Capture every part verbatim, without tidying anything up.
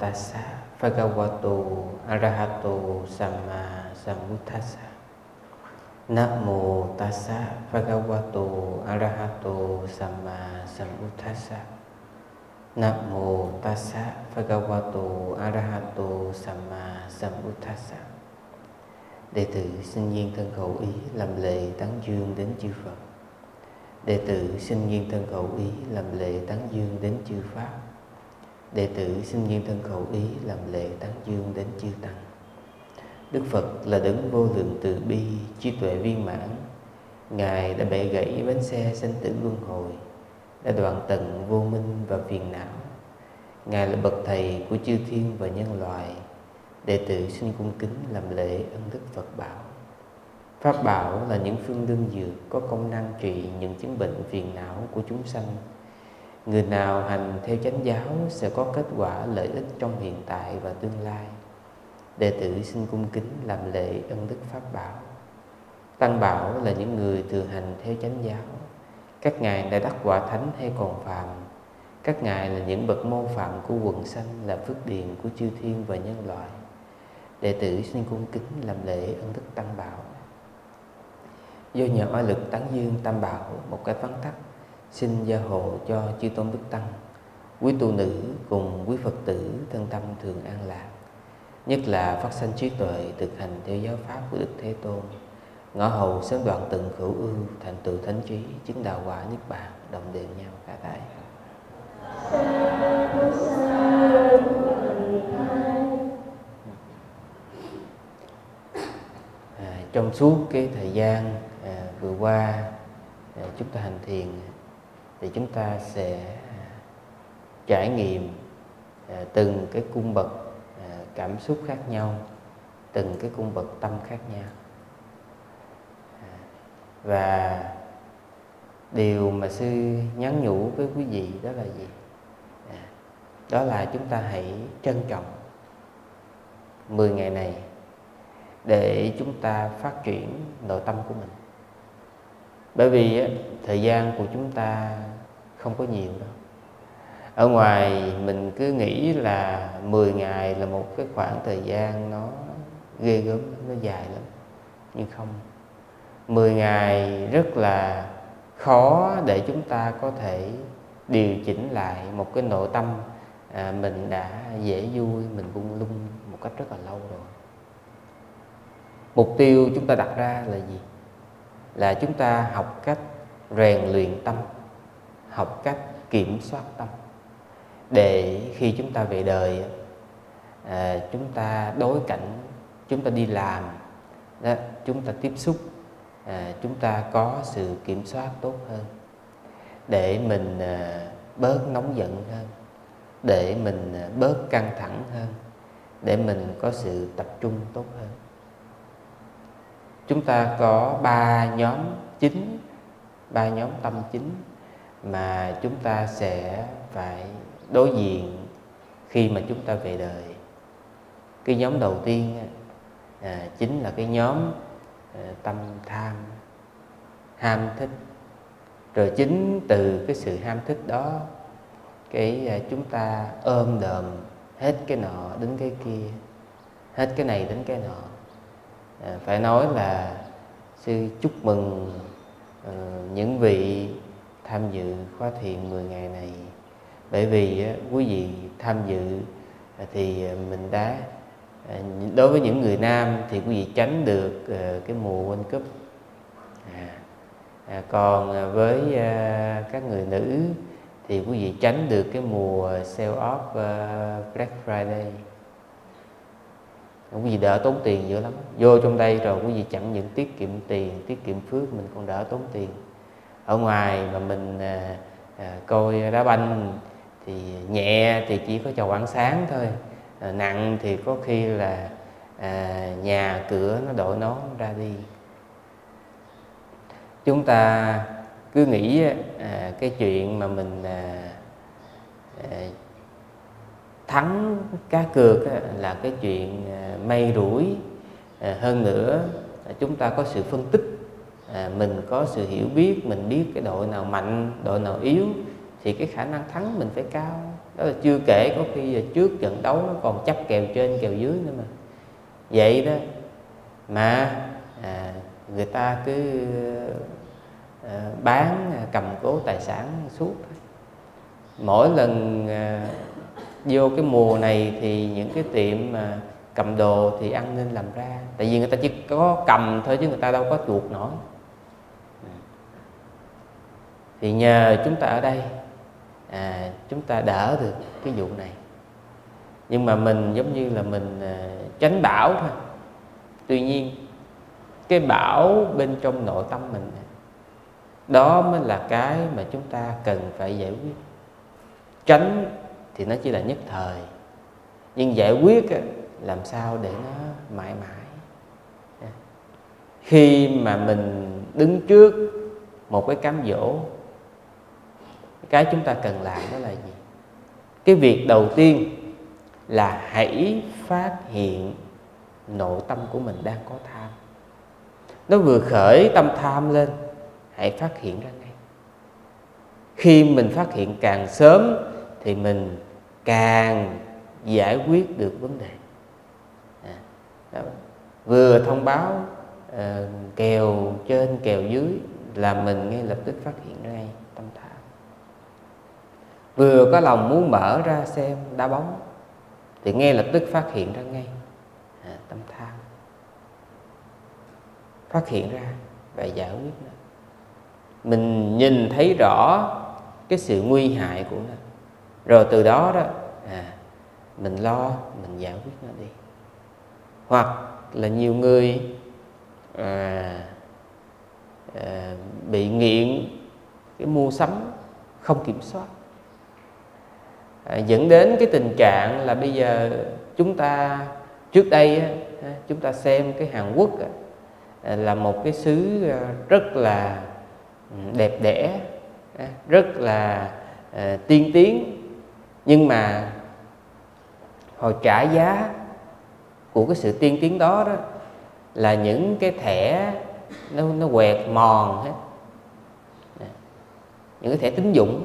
tassa bhagavato arahato samma sambuddhassa. Namo tassa bhagavato arahato samma sambuddhassa. Namo tassa bhagavato arahato samma sambuddhassa. Đệ tử xin nhiên thân khẩu ý làm lễ tán dương đến chư Phật. Đệ tử xin nhiên thân khẩu ý làm lễ tán dương đến chư Pháp. Đệ tử xin nhiên thân khẩu ý làm lễ tán dương đến chư Tăng. Đức Phật là đấng vô lượng từ bi, trí tuệ viên mãn. Ngài đã bẻ gãy bánh xe sanh tử luân hồi, đã đoạn tận vô minh và phiền não. Ngài là bậc thầy của chư thiên và nhân loại. Đệ tử xin cung kính làm lễ ân đức Phật bảo. Pháp bảo là những phương đương dược có công năng trị những chứng bệnh phiền não của chúng sanh. Người nào hành theo chánh giáo sẽ có kết quả lợi ích trong hiện tại và tương lai. Đệ tử xin cung kính làm lễ ân đức Pháp bảo. Tăng bảo là những người thường hành theo chánh giáo. Các ngài đã đắc quả thánh hay còn phàm. Các ngài là những bậc mô phạm của quần sanh, là phước điền của chư thiên và nhân loại. Đệ tử xin cung kính làm lễ ân đức Tăng bảo. Do nhờ oai lực tán dương Tam bảo một cách vắn tắt, xin gia hộ cho chư tôn đức tăng, quý tu nữ cùng quý Phật tử thân tâm thường an lạc, nhất là phát sanh trí tuệ thực hành theo giáo pháp của Đức Thế Tôn, ngõ hầu sớm đoạn tận khẩu ưu, thành tựu thánh trí, chứng đạo quả niết bàn, đồng đều nhau cả thảy. À, trong suốt cái thời gian à, vừa qua à, chúng ta hành thiền thì chúng ta sẽ trải nghiệm à, từng cái cung bậc à, cảm xúc khác nhau, từng cái cung bậc tâm khác nhau. À, và điều mà sư nhắn nhủ với quý vị đó là gì? À, đó là chúng ta hãy trân trọng mười ngày này để chúng ta phát triển nội tâm của mình. Bởi vì á, thời gian của chúng ta không có nhiều đâu. Ở ngoài mình cứ nghĩ là mười ngày là một cái khoảng thời gian nó ghê gớm, nó dài lắm. Nhưng không, mười ngày rất là khó để chúng ta có thể điều chỉnh lại một cái nội tâm à, mình đã dễ vui, mình buông lung một cách rất là lâu rồi. Mục tiêu chúng ta đặt ra là gì? Là chúng ta học cách rèn luyện tâm, học cách kiểm soát tâm, để khi chúng ta về đời à, chúng ta đối cảnh, chúng ta đi làm đó, chúng ta tiếp xúc à, chúng ta có sự kiểm soát tốt hơn, để mình à, bớt nóng giận hơn, để mình à, bớt căng thẳng hơn, để mình có sự tập trung tốt hơn. Chúng ta có ba nhóm chính, ba nhóm tâm chính mà chúng ta sẽ phải đối diện khi mà chúng ta về đời. Cái nhóm đầu tiên à, chính là cái nhóm à, tâm tham, ham thích. Rồi chính từ cái sự ham thích đó, cái à, chúng ta ôm đờm hết cái nọ đến cái kia, hết cái này đến cái nọ. À, phải nói là sư chúc mừng uh, những vị tham dự khóa thiền mười ngày này. Bởi vì uh, quý vị tham dự uh, thì uh, mình đã uh, đối với những người nam thì quý vị tránh được uh, cái mùa World Cup. à, à, Còn uh, với uh, các người nữ thì quý vị tránh được cái mùa sale off uh, Black Friday. Quý vị đỡ tốn tiền dữ lắm. Vô trong đây rồi quý vị chẳng những tiết kiệm tiền, tiết kiệm phước, mình còn đỡ tốn tiền. Ở ngoài mà mình à, à, coi đá banh thì nhẹ thì chỉ có chầu ăn sáng thôi, à, nặng thì có khi là à, nhà cửa nó đội nón ra đi. Chúng ta cứ nghĩ à, cái chuyện mà mình à, à, thắng cá cược là cái chuyện may rủi. Hơn nữa chúng ta có sự phân tích, mình có sự hiểu biết, mình biết cái đội nào mạnh, đội nào yếu thì cái khả năng thắng mình phải cao. Đó là chưa kể có khi là trước trận đấu nó còn chấp kèo trên kèo dưới nữa mà. Vậy đó mà à, người ta cứ à, bán à, cầm cố tài sản suốt. Mỗi lần à, vô cái mùa này thì những cái tiệm mà cầm đồ thì ăn nên làm ra. Tại vì người ta chỉ có cầm thôi chứ người ta đâu có chuột nổi. Thì nhờ chúng ta ở đây à, chúng ta đỡ được cái vụ này. Nhưng mà mình giống như là mình à, tránh bão thôi. Tuy nhiên cái bão bên trong nội tâm mình, đó mới là cái mà chúng ta cần phải giải quyết. Tránh thì nó chỉ là nhất thời, nhưng giải quyết làm sao để nó mãi mãi. Khi mà mình đứng trước một cái cám dỗ, cái chúng ta cần làm đó là gì? Cái việc đầu tiên là hãy phát hiện nội tâm của mình đang có tham. Nó vừa khởi tâm tham lên, hãy phát hiện ra ngay. Khi mình phát hiện càng sớm thì mình càng giải quyết được vấn đề. À, đó. Vừa thông báo uh, kèo trên kèo dưới là mình ngay lập tức phát hiện ra ngay tâm tham. Vừa có lòng muốn mở ra xem đá bóng thì ngay lập tức phát hiện ra ngay à, tâm tham. Phát hiện ra và giải quyết nó. Mình nhìn thấy rõ cái sự nguy hại của nó, rồi từ đó đó à, mình lo mình giải quyết nó đi. Hoặc là nhiều người à, à, bị nghiện cái mua sắm không kiểm soát, à, dẫn đến cái tình trạng là bây giờ chúng ta trước đây á, chúng ta xem cái Hàn Quốc á, là một cái xứ rất là đẹp đẽ, rất là uh, tiên tiến, nhưng mà họ trả giá của cái sự tiên tiến đó đó là những cái thẻ nó nó quẹt mòn hết, những cái thẻ tín dụng.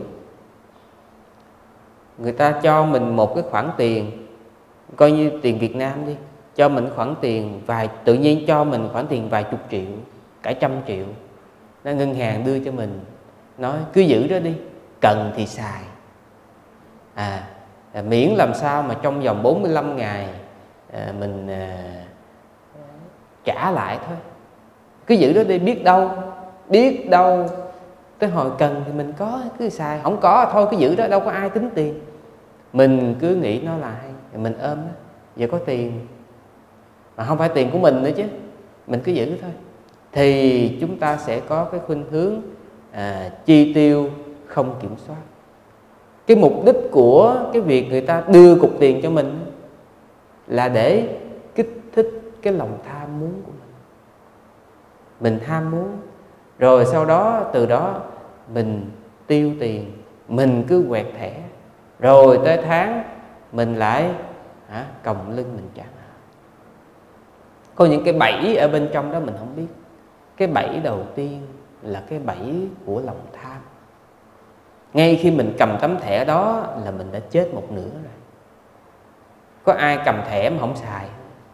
Người ta cho mình một cái khoản tiền, coi như tiền Việt Nam đi, cho mình khoản tiền vài, tự nhiên cho mình khoản tiền vài chục triệu, cả trăm triệu. Nó ngân hàng đưa cho mình, nói cứ giữ đó đi, cần thì xài. À, miễn làm sao mà trong vòng bốn mươi lăm ngày à, mình à, trả lại thôi. Cứ giữ đó đi, biết đâu, biết đâu tới hồi cần thì mình có cứ xài, không có thôi cứ giữ đó, đâu có ai tính tiền. Mình cứ nghĩ nó là hay, mình ôm đó, giờ có tiền mà không phải tiền của mình nữa chứ, mình cứ giữ thôi. Thì chúng ta sẽ có cái khuynh hướng à, chi tiêu không kiểm soát. Cái mục đích của cái việc người ta đưa cục tiền cho mình là để kích thích cái lòng tham muốn của mình. Mình ham muốn, rồi sau đó từ đó mình tiêu tiền, mình cứ quẹt thẻ, rồi tới tháng mình lại hả, còng lưng mình trả nợ. Có những cái bẫy ở bên trong đó mình không biết. Cái bẫy đầu tiên là cái bẫy của lòng tham. Ngay khi mình cầm tấm thẻ đó là mình đã chết một nửa rồi. Có ai cầm thẻ mà không xài?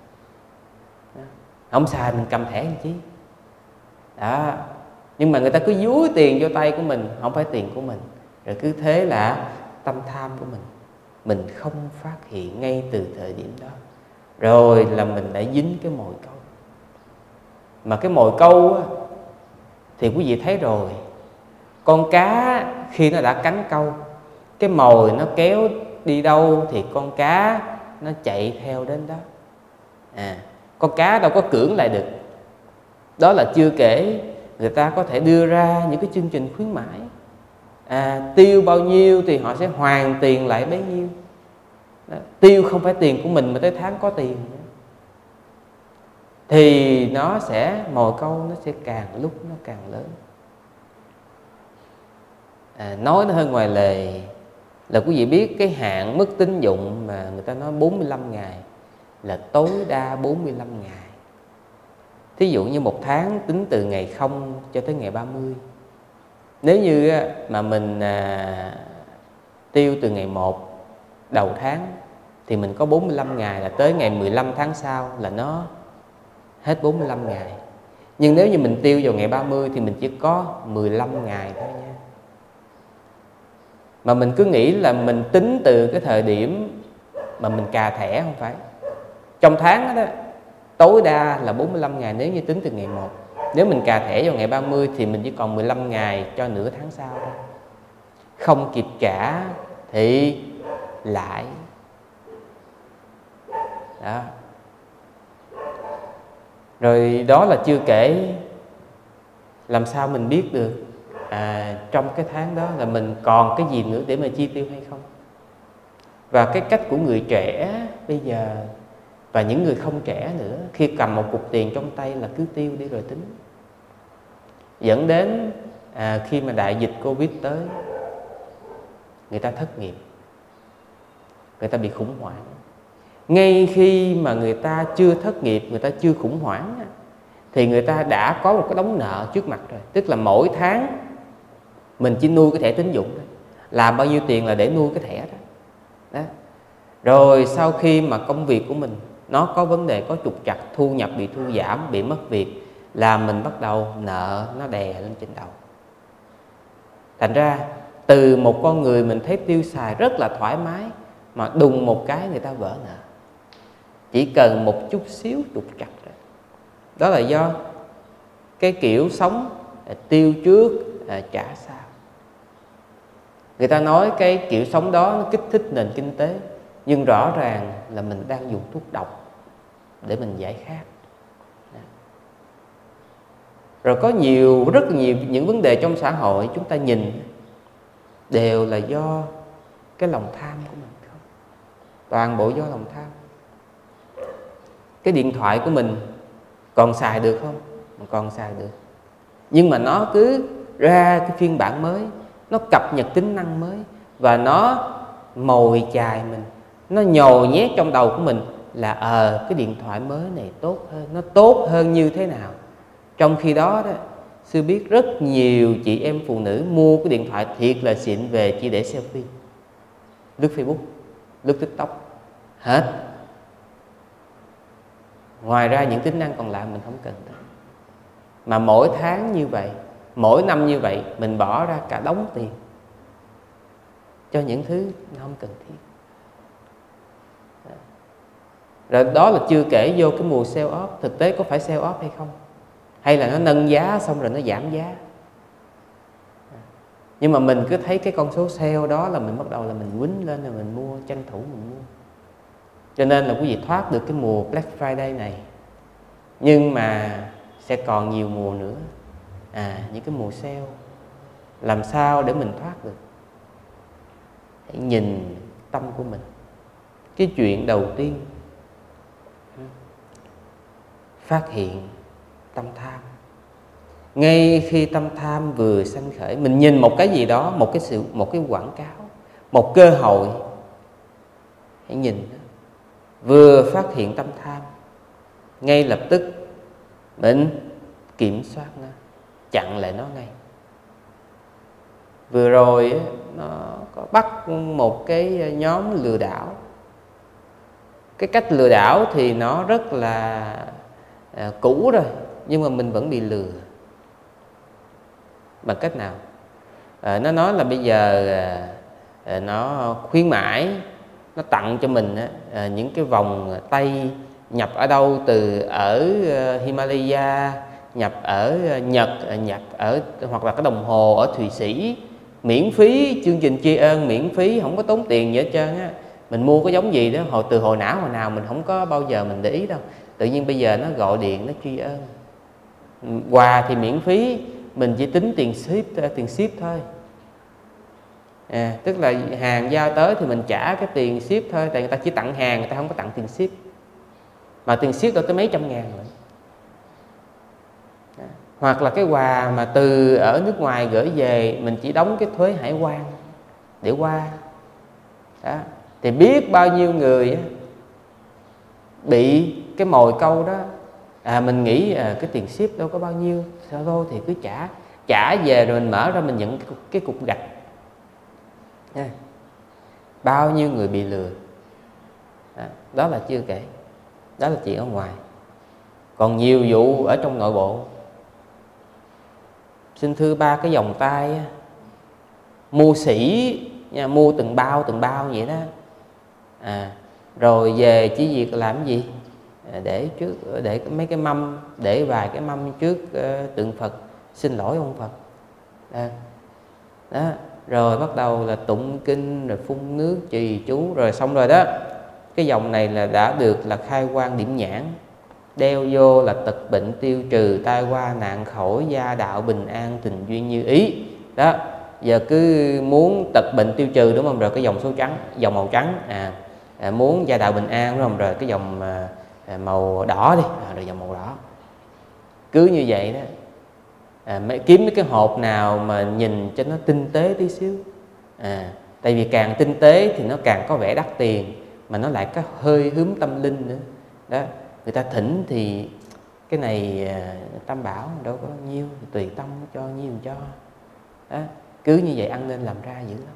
Không xài mình cầm thẻ làm chi? Đó. Nhưng mà người ta cứ dúi tiền vô tay của mình, không phải tiền của mình, rồi cứ thế là tâm tham của mình mình không phát hiện ngay từ thời điểm đó, rồi là mình đã dính cái mồi câu. Mà cái mồi câu á, thì quý vị thấy rồi, con cá khi nó đã cắn câu, cái mồi nó kéo đi đâu thì con cá nó chạy theo đến đó. À, con cá đâu có cưỡng lại được. Đó là chưa kể người ta có thể đưa ra những cái chương trình khuyến mãi, à, tiêu bao nhiêu thì họ sẽ hoàn tiền lại bấy nhiêu. Đó, tiêu không phải tiền của mình mà tới tháng có tiền nữa. Thì nó sẽ, mồi câu nó sẽ càng lúc nó càng lớn. À, nói nó hơi ngoài lề là quý vị biết cái hạn mức tín dụng mà người ta nói bốn mươi lăm ngày là tối đa bốn mươi lăm ngày. Thí dụ như một tháng tính từ ngày không cho tới ngày ba mươi. Nếu như mà mình à, tiêu từ ngày một đầu tháng thì mình có bốn mươi lăm ngày, là tới ngày mười lăm tháng sau là nó hết bốn mươi lăm ngày. Nhưng nếu như mình tiêu vào ngày ba mươi thì mình chỉ có mười lăm ngày thôi nha. Mà mình cứ nghĩ là mình tính từ cái thời điểm mà mình cà thẻ, không phải. Trong tháng đó, đó tối đa là bốn mươi lăm ngày nếu như tính từ ngày một. Nếu mình cà thẻ vào ngày ba mươi thì mình chỉ còn mười lăm ngày cho nửa tháng sau thôi. Không kịp trả thì lãi. Đó. Rồi đó là chưa kể làm sao mình biết được à, trong cái tháng đó là mình còn cái gì nữa để mà chi tiêu hay không. Và cái cách của người trẻ bây giờ và những người không trẻ nữa, khi cầm một cục tiền trong tay là cứ tiêu đi rồi tính. Dẫn đến à, khi mà đại dịch Covid tới, người ta thất nghiệp, người ta bị khủng hoảng. Ngay khi mà người ta chưa thất nghiệp, người ta chưa khủng hoảng, thì người ta đã có một cái đống nợ trước mặt rồi. Tức là mỗi tháng mình chỉ nuôi cái thẻ tín dụng thôi, làm bao nhiêu tiền là để nuôi cái thẻ đó. Đó. Rồi sau khi mà công việc của mình nó có vấn đề, có trục trặc, thu nhập bị thu giảm, bị mất việc, là mình bắt đầu nợ nó đè lên trên đầu. Thành ra từ một con người mình thấy tiêu xài rất là thoải mái, mà đùng một cái người ta vỡ nợ. Chỉ cần một chút xíu trục trặc rồi. Đó là do cái kiểu sống tiêu trước trả sau. Người ta nói cái kiểu sống đó nó kích thích nền kinh tế, nhưng rõ ràng là mình đang dùng thuốc độc để mình giải khát. Rồi có nhiều, rất nhiều những vấn đề trong xã hội chúng ta nhìn đều là do cái lòng tham của mình không? Toàn bộ do lòng tham. Cái điện thoại của mình còn xài được không? Mình còn xài được. Nhưng mà nó cứ ra cái phiên bản mới, nó cập nhật tính năng mới, và nó mồi chài mình, nó nhồi nhét trong đầu của mình là ờ à, cái điện thoại mới này tốt hơn. Nó tốt hơn như thế nào? Trong khi đó đó, Sư biết rất nhiều chị em phụ nữ mua cái điện thoại thiệt là xịn về chỉ để selfie, lướt Facebook, lướt TikTok hết. Ngoài ra những tính năng còn lại mình không cần tới. Mà mỗi tháng như vậy, mỗi năm như vậy, mình bỏ ra cả đống tiền cho những thứ nó không cần thiết. Rồi đó là chưa kể vô cái mùa sale off. Thực tế có phải sale off hay không? Hay là nó nâng giá xong rồi nó giảm giá? Nhưng mà mình cứ thấy cái con số sale đó là mình bắt đầu là mình quýnh lên, là mình mua, tranh thủ mình mua. Cho nên là quý vị thoát được cái mùa Black Friday này. Nhưng mà sẽ còn nhiều mùa nữa. À, những cái mùa sale. Làm sao để mình thoát được? Hãy nhìn tâm của mình. Cái chuyện đầu tiên, phát hiện tâm tham. Ngay khi tâm tham vừa sanh khởi, mình nhìn một cái gì đó, một cái sự, một cái quảng cáo, một cơ hội, hãy nhìn. Vừa phát hiện tâm tham, ngay lập tức mình kiểm soát nó, chặn lại nó ngay. Vừa rồi nó có bắt một cái nhóm lừa đảo. Cái cách lừa đảo thì nó rất là à, cũ rồi, nhưng mà mình vẫn bị lừa. Bằng cách nào? À, nó nói là bây giờ à, nó khuyến mãi, nó tặng cho mình à, những cái vòng tay nhập ở đâu, từ ở Himalaya, nhập ở Nhật, nhập ở, hoặc là cái đồng hồ ở Thụy Sĩ, miễn phí, chương trình tri ân miễn phí, không có tốn tiền gì hết trơn á. Mình mua cái giống gì đó hồi từ hồi nào hồi nào mình không có bao giờ mình để ý đâu. Tự nhiên bây giờ nó gọi điện, nó tri ân. Quà thì miễn phí, mình chỉ tính tiền ship, tiền ship thôi. À, tức là hàng giao tới thì mình trả cái tiền ship thôi. Tại người ta chỉ tặng hàng, người ta không có tặng tiền ship. Mà tiền ship đâu tới mấy trăm ngàn rồi. À, hoặc là cái quà mà từ ở nước ngoài gửi về, mình chỉ đóng cái thuế hải quan để qua. Đó. Thì biết bao nhiêu người bị cái mồi câu đó. À, mình nghĩ à, cái tiền ship đâu có bao nhiêu, sao thôi thì cứ trả. Trả về rồi mình mở ra mình nhận cái, cái cục gạch. bao nhiêu người bị lừa. Đó, đó là chưa kể, đó là chuyện ở ngoài. Còn nhiều vụ ở trong nội bộ. Xin thưa ba cái vòng tay á, mua sỉ nha, mua từng bao từng bao vậy đó, à, rồi về chỉ việc làm cái gì, à, để trước để mấy cái mâm, để vài cái mâm trước uh, tượng Phật, xin lỗi ông Phật, à, đó, rồi bắt đầu là tụng kinh, rồi phun nước trì chú, rồi xong rồi đó, cái vòng này là đã được là khai quang điểm nhãn, đeo vô là tật bệnh tiêu trừ, tai qua nạn khỏi, gia đạo bình an, tình duyên như ý. Đó, giờ cứ muốn tật bệnh tiêu trừ đúng không, rồi cái dòng số trắng, dòng màu trắng, à, à muốn gia đạo bình an đúng không, rồi cái dòng à, à, màu đỏ đi, à, rồi dòng màu đỏ. Cứ như vậy đó, à, mấy, kiếm mấy cái hộp nào mà nhìn cho nó tinh tế tí xíu, à, tại vì càng tinh tế thì nó càng có vẻ đắt tiền, mà nó lại có hơi hướng tâm linh nữa. Đó, người ta thỉnh thì cái này à, tam bảo đâu có nhiêu, tùy tâm cho nhiêu cho. Đó, cứ như vậy ăn nên làm ra dữ lắm.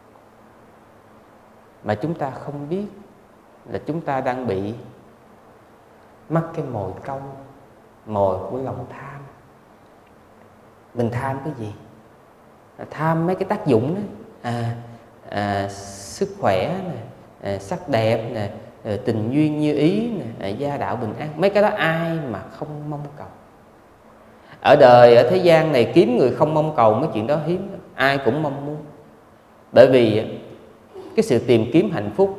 Mà chúng ta không biết là chúng ta đang bị mắc cái mồi câu, mồi của lòng tham. Mình tham cái gì? Tham mấy cái tác dụng đó, à, à, sức khỏe nè, à, sắc đẹp nè, tình duyên như ý nè, à, gia đạo bình an. Mấy cái đó ai mà không mong cầu. Ở đời, ở thế gian này kiếm người không mong cầu mấy chuyện đó hiếm. Ai cũng mong muốn. Bởi vì cái sự tìm kiếm hạnh phúc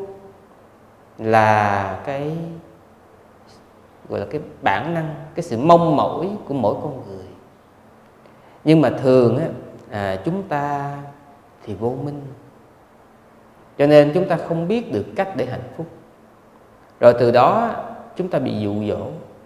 là cái gọi là cái bản năng, cái sự mong mỏi của mỗi con người. Nhưng mà thường á, à, chúng ta thì vô minh, cho nên chúng ta không biết được cách để hạnh phúc. Rồi từ đó chúng ta bị dụ dỗ.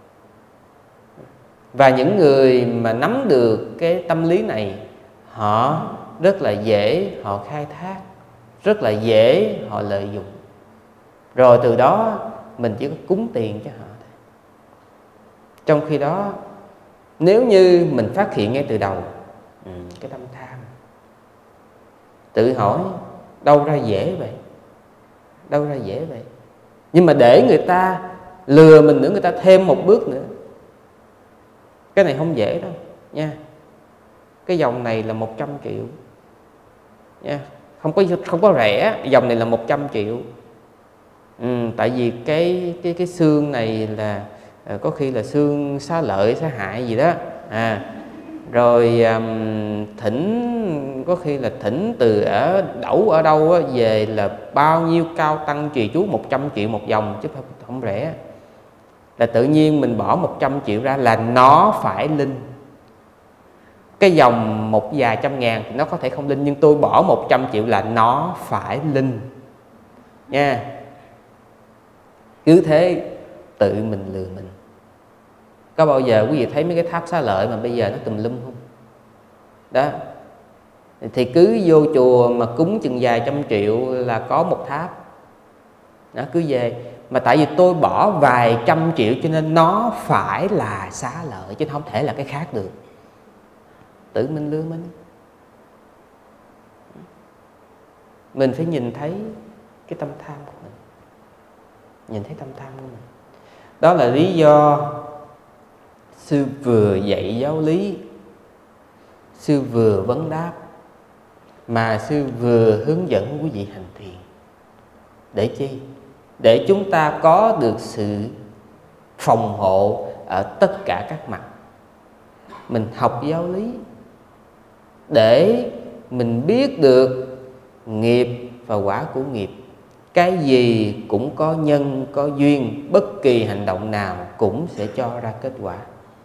Và những người mà nắm được cái tâm lý này, họ rất là dễ họ khai thác, rất là dễ họ lợi dụng. Rồi từ đó mình chỉ có cúng tiền cho họ thôi. Trong khi đó, nếu như mình phát hiện ngay từ đầu ừ, cái tâm tham, tự hỏi đâu ra dễ vậy, đâu ra dễ vậy. Nhưng mà để người ta lừa mình nữa, người ta thêm một bước nữa, cái này không dễ đâu nha. Cái dòng này là một trăm triệu nha, không có không có rẻ. Dòng này là một trăm triệu. Ừ, tại vì cái cái cái xương này là có khi là xương xá lợi xá hại gì đó, à, rồi um, thỉnh có khi là thỉnh từ ở đẩu ở đâu á, về là bao nhiêu cao tăng trì chú một trăm triệu một vòng, chứ không, không rẻ. Là tự nhiên mình bỏ một trăm triệu ra là nó phải linh. Cái dòng một vài trăm ngàn thì nó có thể không linh, nhưng tôi bỏ một trăm triệu là nó phải linh nha. Cứ thế tự mình lừa mình. Có bao giờ quý vị thấy mấy cái tháp xá lợi mà bây giờ nó tùm lum không? Đó, thì cứ vô chùa mà cúng chừng vài trăm triệu là có một tháp. Đó, cứ về. Mà tại vì tôi bỏ vài trăm triệu cho nên nó phải là xá lợi, chứ không thể là cái khác được. Tự mình lừa mình. Mình phải nhìn thấy cái tâm tham của mình. Nhìn thấy tâm tham của mình. Đó là lý do sư vừa dạy giáo lý, sư vừa vấn đáp, mà sư vừa hướng dẫn quý vị hành thiền. Để chi? Để chúng ta có được sự phòng hộ ở tất cả các mặt. Mình học giáo lý để mình biết được nghiệp và quả của nghiệp. Cái gì cũng có nhân, có duyên. Bất kỳ hành động nào cũng sẽ cho ra kết quả.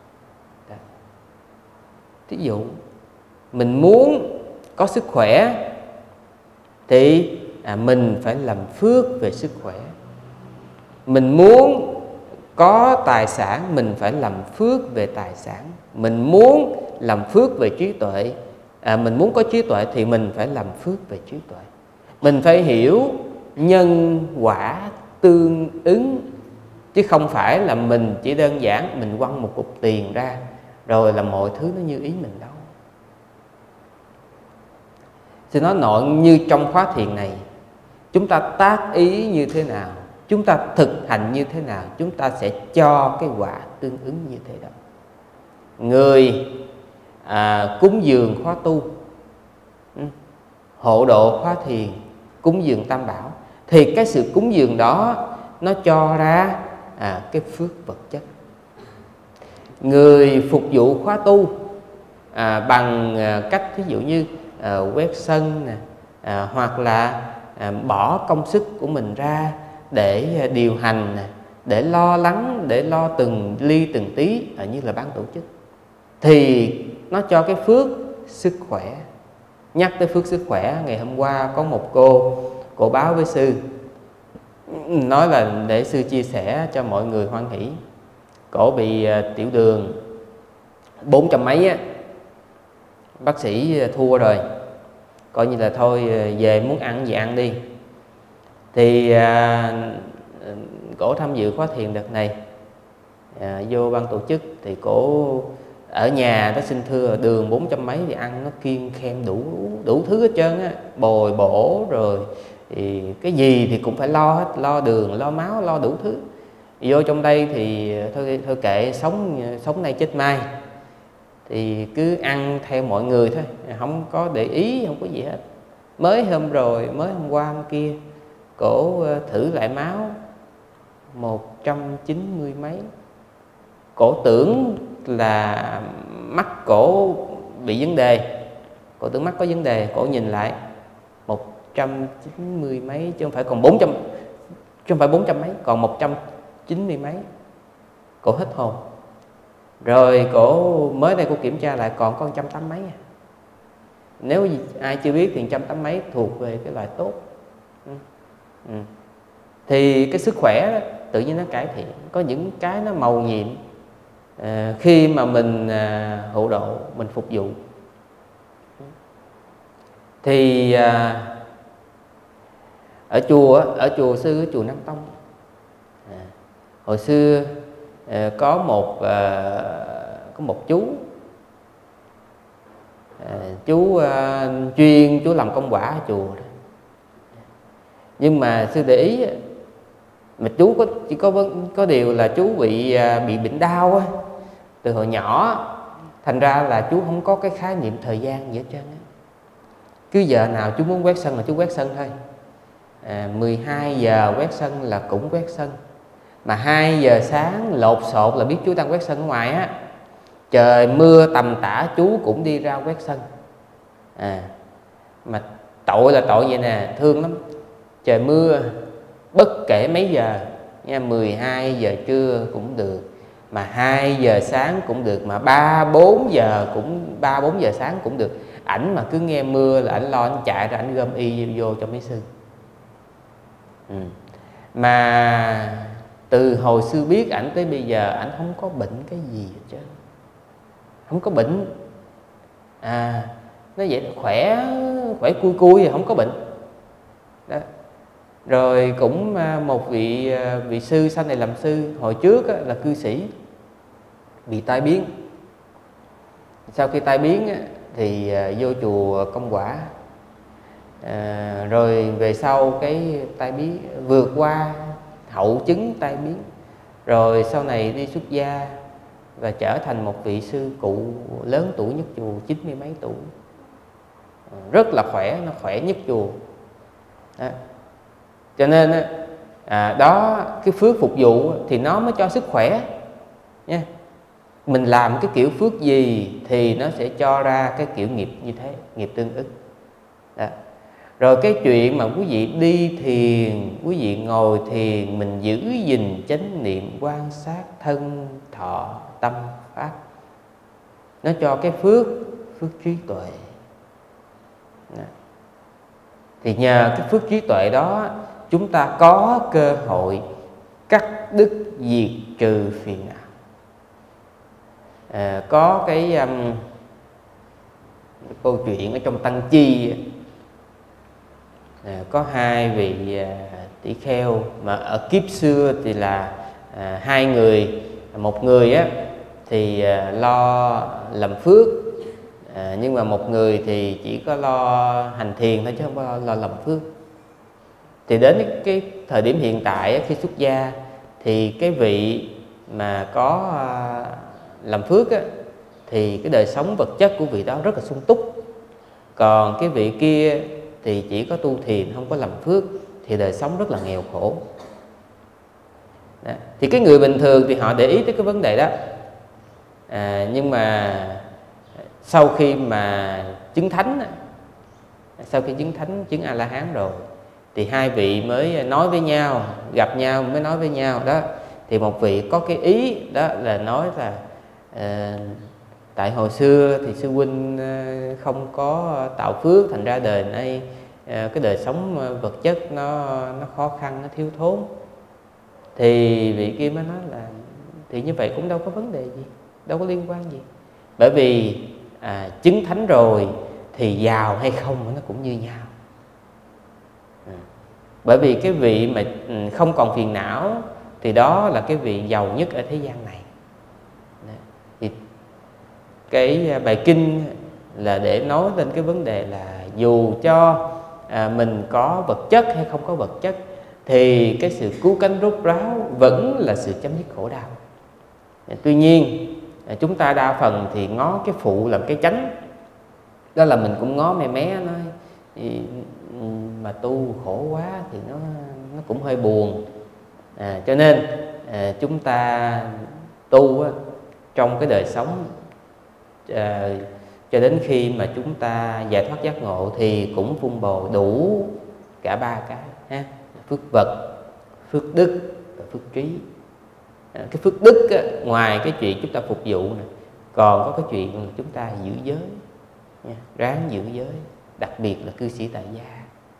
Thí dụ mình muốn có sức khỏe thì à, mình phải làm phước về sức khỏe. Mình muốn có tài sản, mình phải làm phước về tài sản. Mình muốn làm phước về trí tuệ, à, mình muốn có trí tuệ thì mình phải làm phước về trí tuệ. Mình phải hiểu nhân quả tương ứng, chứ không phải là mình chỉ đơn giản mình quăng một cục tiền ra rồi là mọi thứ nó như ý mình đâu. Thì nói nội như trong khóa thiền này, chúng ta tác ý như thế nào, chúng ta thực hành như thế nào, chúng ta sẽ cho cái quả tương ứng như thế đó. Người à, cúng dường khóa tu, hộ độ khóa thiền, cúng dường tam bảo, thì cái sự cúng dường đó nó cho ra à, cái phước vật chất. Người phục vụ khóa tu à, bằng à, cách ví dụ như à, quét sân nè, à, hoặc là à, bỏ công sức của mình ra để à, điều hành nè, để lo lắng, để lo từng ly từng tí, à, như là ban tổ chức, thì nó cho cái phước sức khỏe. Nhắc tới phước sức khỏe, ngày hôm qua có một cô, cô báo với sư, nói là để sư chia sẻ cho mọi người hoan hỷ. Cổ bị uh, tiểu đường bốn trăm mấy á, bác sĩ thua rồi, coi như là thôi về muốn ăn gì ăn đi. Thì uh, cổ tham dự khóa thiền đợt này, uh, vô ban tổ chức thì cổ ở nhà nó xin thưa đường bốn trăm mấy thì ăn nó kiêng khem đủ đủ thứ hết trơn á, bồi bổ rồi thì cái gì thì cũng phải lo hết, lo đường, lo máu, lo đủ thứ. Vô trong đây thì thôi thôi kệ, sống sống nay chết mai, thì cứ ăn theo mọi người thôi, không có để ý, không có gì hết. Mới hôm rồi, mới hôm qua hôm kia, cổ thử lại máu một trăm chín mươi mấy. Cổ tưởng là mắt cổ bị vấn đề, cổ tưởng mắt có vấn đề, cổ nhìn lại một trăm chín mươi mấy, chứ không phải còn bốn trăm, chứ không phải bốn trăm mấy, còn một trăm chín mươi mấy. Cổ hết hồn. Rồi cổ mới đây cô kiểm tra lại còn có một trăm tám mấy à. Nếu ai chưa biết thì một trăm tám mấy thuộc về cái loại tốt. ừ. Ừ. Thì cái sức khỏe đó, tự nhiên nó cải thiện. Có những cái nó màu nhiệm à, khi mà mình à, hộ độ, mình phục vụ. Thì à, ở chùa ở chùa sư, ở chùa Nam Tông, à, hồi xưa à, có một à, có một chú à, chú à, chuyên chú làm công quả ở chùa đó. Nhưng mà sư để ý mà chú có chỉ có có điều là chú bị à, bị bệnh đau á, từ hồi nhỏ, thành ra là chú không có cái khái niệm thời gian gì hết trơn á. Cứ giờ nào chú muốn quét sân là chú quét sân thôi. à, mười hai giờ quét sân là cũng quét sân. Mà hai giờ sáng lột sột là biết chú đang quét sân ở ngoài á. Trời mưa tầm tã chú cũng đi ra quét sân. à, Mà tội là tội vậy nè, thương lắm. Trời mưa bất kể mấy giờ nha, mười hai giờ trưa cũng được, mà hai giờ sáng cũng được, mà ba bốn giờ cũng ba bốn giờ sáng cũng được. Ảnh mà cứ nghe mưa là ảnh lo, ảnh chạy ra ảnh gom y vô cho mấy sư. ừ. Mà từ hồi xưa biết ảnh tới bây giờ ảnh không có bệnh cái gì hết trơn, không có bệnh. À nó vậy, khỏe khỏe cui cui, không có bệnh đó. Rồi cũng một vị vị sư sau này làm sư, hồi trước là cư sĩ, bị tai biến. Sau khi tai biến thì vô chùa công quả, à, rồi về sau cái tai biến vượt qua hậu chứng tai biến, rồi sau này đi xuất gia và trở thành một vị sư cụ lớn tuổi nhất chùa, chín mươi mấy tuổi, rất là khỏe, nó khỏe nhất chùa đó. Cho nên à, đó, cái phước phục vụ thì nó mới cho sức khỏe nha. Mình làm cái kiểu phước gì thì nó sẽ cho ra cái kiểu nghiệp như thế, nghiệp tương ứng đó. Rồi cái chuyện mà quý vị đi thiền, quý vị ngồi thiền, mình giữ gìn chánh niệm quan sát thân, thọ, tâm, pháp, nó cho cái phước, phước trí tuệ đó. Thì nhờ cái phước trí tuệ đó, chúng ta có cơ hội cắt đứt diệt trừ phiền não. À, có cái um, câu chuyện ở trong Tăng Chi, à, có hai vị à, tỷ kheo mà ở kiếp xưa thì là à, hai người, một người á thì à, lo làm phước, à, nhưng mà một người thì chỉ có lo hành thiền thôi chứ không có lo, lo làm phước. Thì đến cái thời điểm hiện tại khi xuất gia thì cái vị mà có làm phước á, thì cái đời sống vật chất của vị đó rất là sung túc. Còn cái vị kia thì chỉ có tu thiền không có làm phước thì đời sống rất là nghèo khổ. Đó. Thì cái người bình thường thì họ để ý tới cái vấn đề đó, à, nhưng mà sau khi mà chứng thánh, sau khi chứng thánh, chứng A La Hán rồi thì hai vị mới nói với nhau, gặp nhau mới nói với nhau đó. Thì một vị có cái ý đó là nói là à, tại hồi xưa thì sư huynh không có tạo phước, thành ra đời nay à, cái đời sống vật chất nó nó khó khăn, nó thiếu thốn. Thì vị kia mới nói là thì như vậy cũng đâu có vấn đề gì, đâu có liên quan gì. Bởi vì à, chứng thánh rồi thì giàu hay không nó cũng như nhau. À, bởi vì cái vị mà không còn phiền não thì đó là cái vị giàu nhất ở thế gian này. Thì cái bài kinh là để nói lên cái vấn đề là dù cho à, mình có vật chất hay không có vật chất thì cái sự cứu cánh rốt ráo vẫn là sự chấm dứt khổ đau. Tuy nhiên chúng ta đa phần thì ngó cái phụ làm cái chánh, đó là mình cũng ngó mé mé nói mà tu khổ quá thì nó nó cũng hơi buồn. À, cho nên à, chúng ta tu á, trong cái đời sống à, cho đến khi mà chúng ta giải thoát giác ngộ thì cũng vun bồi đủ cả ba cái ha: phước vật, phước đức và phước trí. À, cái phước đức á, ngoài cái chuyện chúng ta phục vụ này, còn có cái chuyện là chúng ta giữ giới nha, ráng giữ giới, đặc biệt là cư sĩ tại gia.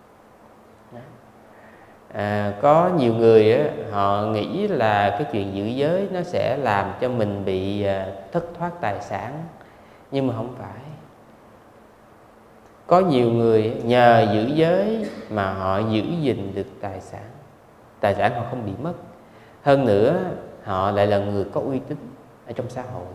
À, có nhiều người á, họ nghĩ là cái chuyện giữ giới nó sẽ làm cho mình bị à, thất thoát tài sản, nhưng mà không phải. Có nhiều người nhờ giữ giới mà họ giữ gìn được tài sản, tài sản họ không bị mất. Hơn nữa họ lại là người có uy tín ở trong xã hội.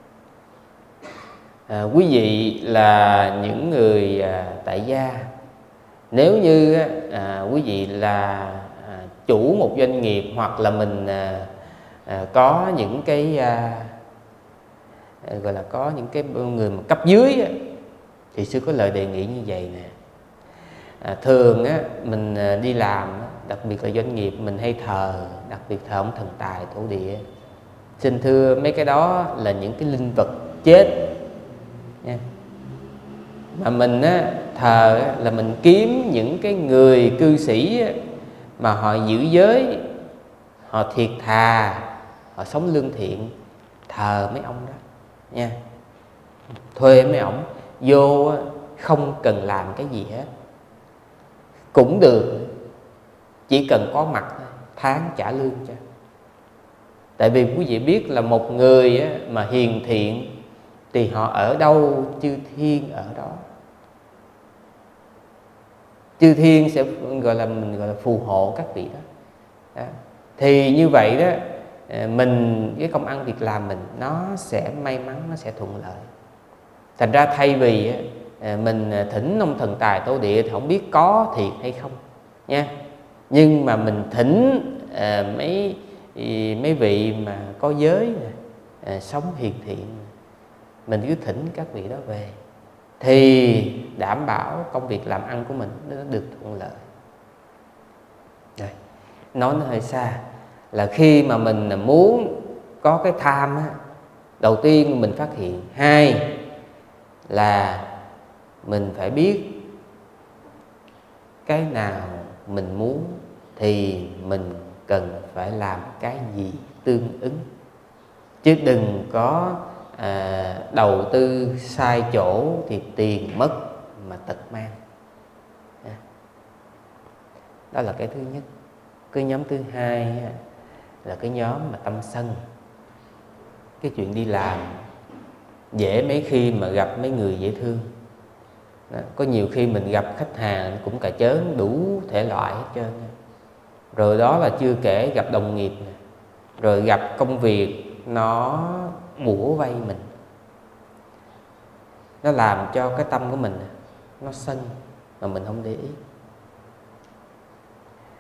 À, quý vị là những người à, tại gia, nếu như à, quý vị là à, chủ một doanh nghiệp, hoặc là mình à, à, có những cái à, gọi là có những cái người mà cấp dưới á, thì sư có lời đề nghị như vậy nè. À, thường á, mình đi làm, đặc biệt là doanh nghiệp, mình hay thờ, đặc biệt thờ ông thần tài thổ địa. Xin thưa mấy cái đó là những cái linh vật chết nha. Mà mình á, thờ á, là mình kiếm những cái người cư sĩ á, mà họ giữ giới, họ thiệt thà, họ sống lương thiện, thờ mấy ông đó nha. Thuê mấy ổng vô á, không cần làm cái gì hết cũng được, chỉ cần có mặt tháng trả lương cho. Tại vì quý vị biết là một người á, mà hiền thiện thì họ ở đâu chư thiên ở đó. Chư thiên sẽ gọi là mình gọi là phù hộ các vị đó. Đó. Thì như vậy đó, mình cái công ăn việc làm mình nó sẽ may mắn, nó sẽ thuận lợi. Thành ra thay vì mình thỉnh ông thần tài tổ địa thì không biết có thiệt hay không nha, nhưng mà mình thỉnh à, mấy mấy vị mà có giới à, sống hiền thiện, mình cứ thỉnh các vị đó về thì đảm bảo công việc làm ăn của mình nó được thuận lợi. Rồi, nói nó hơi xa, là khi mà mình muốn có cái tham á, đầu tiên mình phát hiện. Hai là mình phải biết cái nào mình muốn thì mình cần phải làm cái gì tương ứng, chứ đừng có à, đầu tư sai chỗ thì tiền mất mà tật mang. Đó là cái thứ nhất. Cái nhóm thứ hai là cái nhóm mà tâm sân. Cái chuyện đi làm dễ mấy khi mà gặp mấy người dễ thương. Đó, có nhiều khi mình gặp khách hàng cũng cà chớn đủ thể loại hết trơn. Rồi đó là chưa kể gặp đồng nghiệp, rồi gặp công việc nó bủa vây mình, nó làm cho cái tâm của mình nó sân mà mình không để ý.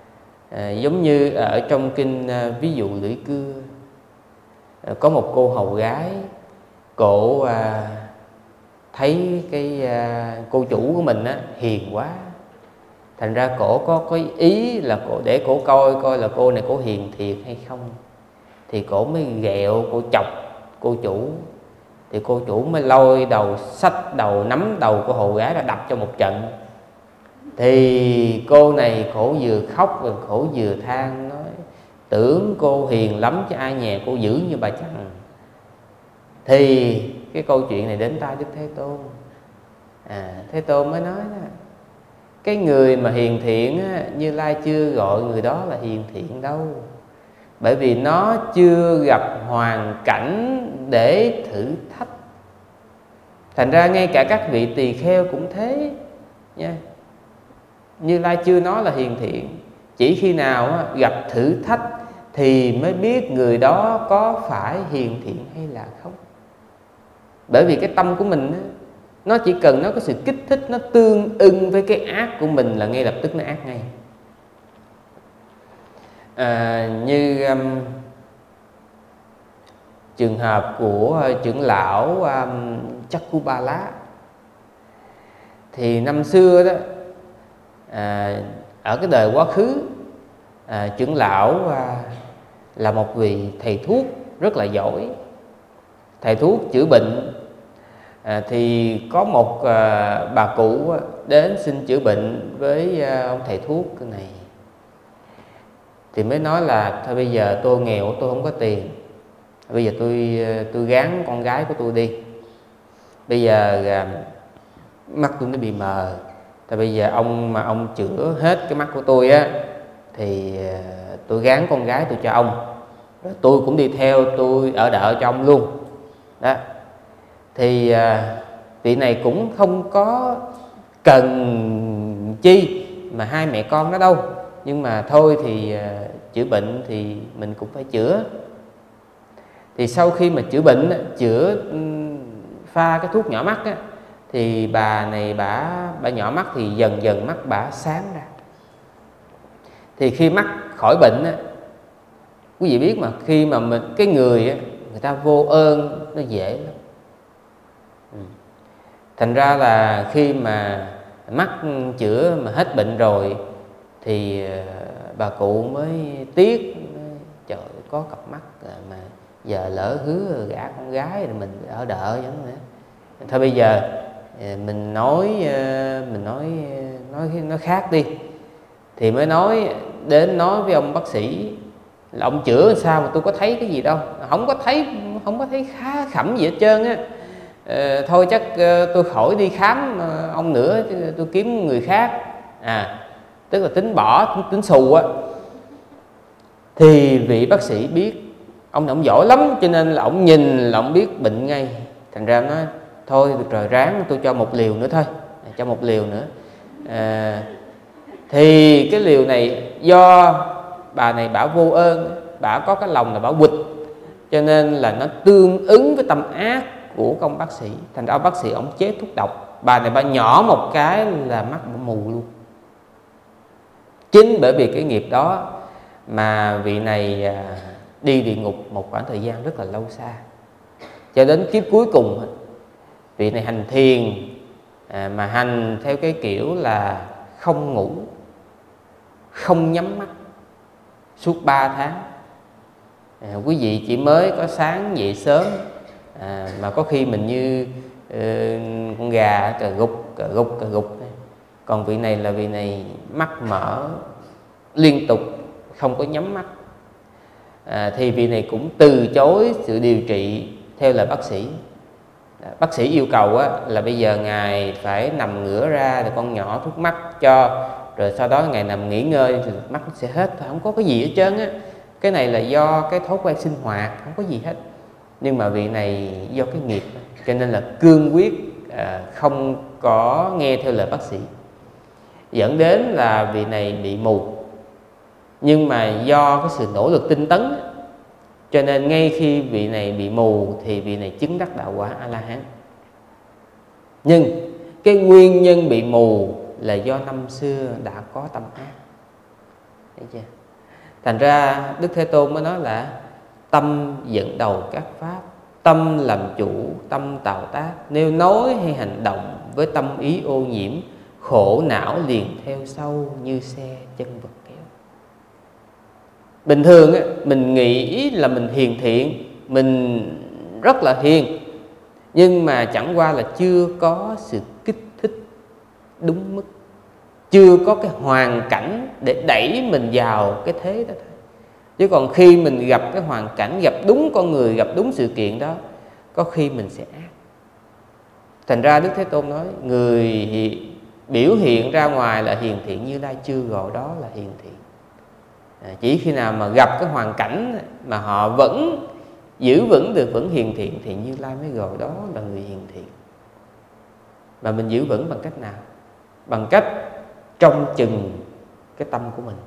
À, giống như ở trong kinh à, ví dụ lưỡi cưa, à, có một cô hầu gái, cổ à, thấy cái à, cô chủ của mình á, hiền quá, thành ra cổ có có ý là cổ để cổ coi coi là cô này cổ hiền thiệt hay không, thì cổ mới ghẹo, cổ chọc cô chủ, thì cô chủ mới lôi đầu, xách đầu, nắm đầu cô hầu gái ra đập cho một trận. Thì cô này khổ vừa khóc rồi khổ vừa than, nói tưởng cô hiền lắm chứ ai nhà cô dữ như bà Chằn. Thì cái câu chuyện này đến tai Đức Thế Tôn. à, Thế Tôn mới nói đó, cái người mà hiền thiện á, Như Lai chưa gọi người đó là hiền thiện đâu, bởi vì nó chưa gặp hoàn cảnh để thử thách. Thành ra ngay cả các vị tỳ kheo cũng thế nha. Như Lai chưa nói là hiền thiện, chỉ khi nào gặp thử thách thì mới biết người đó có phải hiền thiện hay là không. Bởi vì cái tâm của mình nó chỉ cần nó có sự kích thích, nó tương ưng với cái ác của mình là ngay lập tức nó ác ngay. à, Như um, trường hợp của trưởng lão um, Chakubala, thì năm xưa đó, à, ở cái đời quá khứ, à, trưởng lão à, là một vị thầy thuốc rất là giỏi. Thầy thuốc chữa bệnh, à, thì có một à, bà cụ đến xin chữa bệnh với à, ông thầy thuốc này. Thì mới nói là thôi bây giờ tôi nghèo, tôi không có tiền, bây giờ tôi tôi gán con gái của tôi đi. Bây giờ à, mắt tôi nó bị mờ, thì bây giờ ông mà ông chữa hết cái mắt của tôi á, thì à, tôi gán con gái tôi cho ông, rồi tôi cũng đi theo, tôi ở đợ cho ông luôn đó. Thì à, vị này cũng không có cần chi mà hai mẹ con đó đâu, nhưng mà thôi thì à, chữa bệnh thì mình cũng phải chữa. Thì sau khi mà chữa bệnh, chữa pha cái thuốc nhỏ mắt á, thì bà này bả bả nhỏ mắt, thì dần dần mắt bả sáng ra. Thì khi mắt khỏi bệnh á, quý vị biết mà, khi mà mình cái người á, người ta vô ơn nó dễ lắm. ừ. Thành ra là khi mà mắt chữa mà hết bệnh rồi, thì bà cụ mới tiếc, trời có cặp mắt mà giờ lỡ hứa gả con gái rồi mình ở đợ vậy nữa. Thôi bây giờ mình nói mình nói nói nó khác đi. Thì mới nói đến nói với ông bác sĩ là ông chữa sao mà tôi có thấy cái gì đâu, không có thấy không có thấy khá khẩm gì hết trơn á. Ờ, thôi chắc tôi khỏi đi khám ông nữa, tôi kiếm người khác. À, tức là tính bỏ, tính, tính xù á. Thì vị bác sĩ biết ông này ông giỏi lắm, cho nên là ông nhìn là ông biết bệnh ngay. Thành ra nói thôi được rồi, ráng tôi cho một liều nữa thôi, cho một liều nữa. À, thì cái liều này do bà này bả vô ơn, bả có cái lòng là bả quỵt, cho nên là nó tương ứng với tâm ác của công bác sĩ. Thành ra ông bác sĩ ông chế thuốc độc, bà này bà nhỏ một cái là mắt bà mù luôn. Chính bởi vì cái nghiệp đó mà vị này đi địa ngục một khoảng thời gian rất là lâu xa, cho đến kiếp cuối cùng vị này hành thiền, à, mà hành theo cái kiểu là không ngủ, không nhắm mắt suốt ba tháng. à, Quý vị chỉ mới có sáng dậy sớm, à, mà có khi mình như uh, con gà cà gục cà gục cà gục. Còn vị này là vị này mắt mở liên tục, không có nhắm mắt. à, Thì vị này cũng từ chối sự điều trị theo lời bác sĩ. Bác sĩ yêu cầu á, là bây giờ ngài phải nằm ngửa ra, rồi con nhỏ thuốc mắt cho, rồi sau đó ngài nằm nghỉ ngơi thì mắt nó sẽ hết thôi, không có cái gì hết trơn á. Cái này là do cái thói quen sinh hoạt, không có gì hết. Nhưng mà vị này do cái nghiệp, cho nên là cương quyết à, không có nghe theo lời bác sĩ, dẫn đến là vị này bị mù. Nhưng mà do cái sự nỗ lực tinh tấn, cho nên ngay khi vị này bị mù thì vị này chứng đắc đạo quả A-la-hán. Nhưng cái nguyên nhân bị mù là do năm xưa đã có tâm ác. Thấy chưa? Thành ra Đức Thế Tôn mới nói là tâm dẫn đầu các pháp, tâm làm chủ, tâm tạo tác. Nếu nói hay hành động với tâm ý ô nhiễm, khổ não liền theo sau như xe chân vật kéo. Bình thường mình nghĩ là mình hiền thiện, mình rất là hiền, nhưng mà chẳng qua là chưa có sự kích thích đúng mức, chưa có cái hoàn cảnh để đẩy mình vào cái thế đó thôi. Chứ còn khi mình gặp cái hoàn cảnh, gặp đúng con người, gặp đúng sự kiện đó, có khi mình sẽ ác. Thành ra Đức Thế Tôn nói người hi, biểu hiện ra ngoài là hiền thiện, Như Lai chưa gọi đó là hiền thiện. À, chỉ khi nào mà gặp cái hoàn cảnh mà họ vẫn giữ vững được, vẫn hiền thiện, thì Như Lai mới gọi đó là người hiền thiện. Mà mình giữ vững bằng cách nào? Bằng cách trông chừng cái tâm của mình.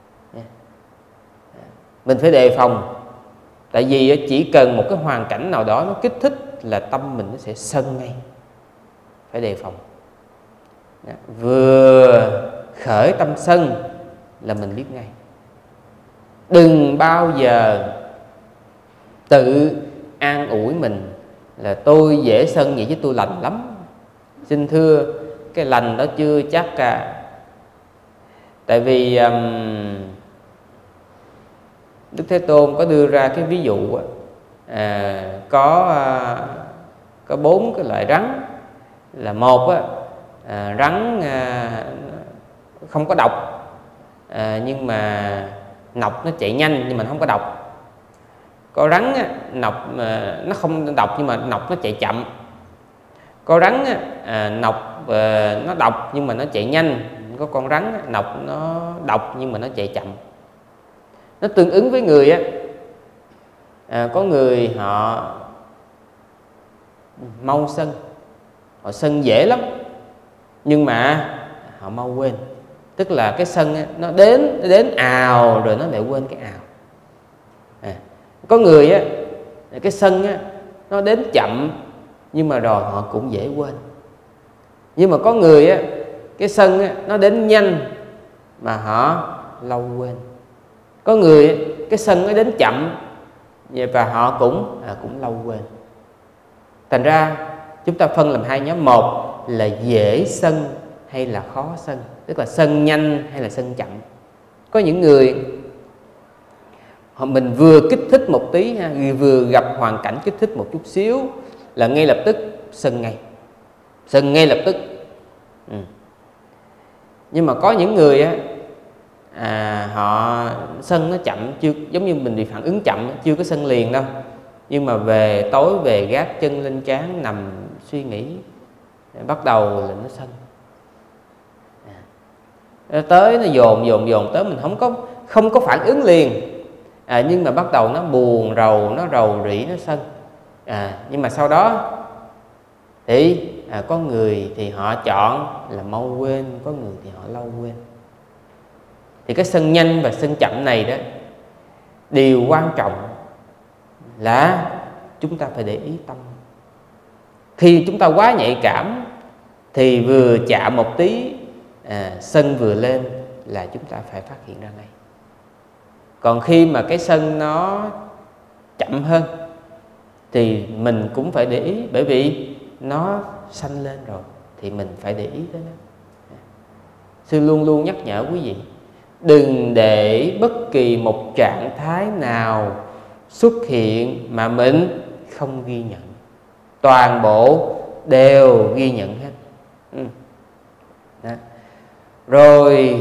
Mình phải đề phòng. Tại vì chỉ cần một cái hoàn cảnh nào đó nó kích thích là tâm mình nó sẽ sân ngay. Phải đề phòng. Vừa khởi tâm sân là mình biết ngay. Đừng bao giờ tự an ủi mình là tôi dễ sân vậy chứ tôi lành lắm. Xin thưa, cái lành đó chưa chắc cả. Tại vì um, Đức Thế Tôn có đưa ra cái ví dụ à, có à, có bốn cái loại rắn. Là một á, à, rắn à, không có độc, à, nhưng mà nọc nó chạy nhanh nhưng mà nó không có độc. Có rắn á, nọc à, nó không độc nhưng mà nọc nó chạy chậm. Có rắn á, à, nọc à, nó độc nhưng mà nó chạy nhanh. Có con rắn á, nọc nó độc nhưng mà nó chạy chậm. Nó tương ứng với người á, à, có người họ mau sân, họ sân dễ lắm, nhưng mà họ mau quên. Tức là cái sân á, nó đến nó đến ào rồi nó lại quên cái ào. À, có người á, cái sân á, nó đến chậm nhưng mà rồi họ cũng dễ quên. Nhưng mà có người á, cái sân á, nó đến nhanh mà họ lâu quên. Có người cái sân nó đến chậm và họ cũng à, cũng lâu quên. Thành ra chúng ta phân làm hai nhóm. Một là dễ sân hay là khó sân, tức là sân nhanh hay là sân chậm. Có những người mình vừa kích thích một tí, vừa gặp hoàn cảnh kích thích một chút xíu là ngay lập tức sân ngay, sân ngay lập tức. Ừ. Nhưng mà có những người á, à, họ sân nó chậm, chưa giống như mình bị phản ứng chậm, chưa có sân liền đâu. Nhưng mà về tối về gác chân lên trán nằm suy nghĩ, bắt đầu là nó sân. À, tới nó dồn dồn dồn tới mình không có không có phản ứng liền. À, nhưng mà bắt đầu nó buồn rầu, nó rầu rĩ, nó sân. À, nhưng mà sau đó thì à, có người thì họ chọn là mau quên, có người thì họ lâu quên. Thì cái sân nhanh và sân chậm này đó, điều quan trọng là chúng ta phải để ý tâm. Khi chúng ta quá nhạy cảm thì vừa chạm một tí à, sân vừa lên là chúng ta phải phát hiện ra ngay. Còn khi mà cái sân nó chậm hơn thì mình cũng phải để ý, bởi vì nó sanh lên rồi thì mình phải để ý tới nó. Sư luôn luôn nhắc nhở quý vị, đừng để bất kỳ một trạng thái nào xuất hiện mà mình không ghi nhận. Toàn bộ đều ghi nhận hết. Ừ. Đó. Rồi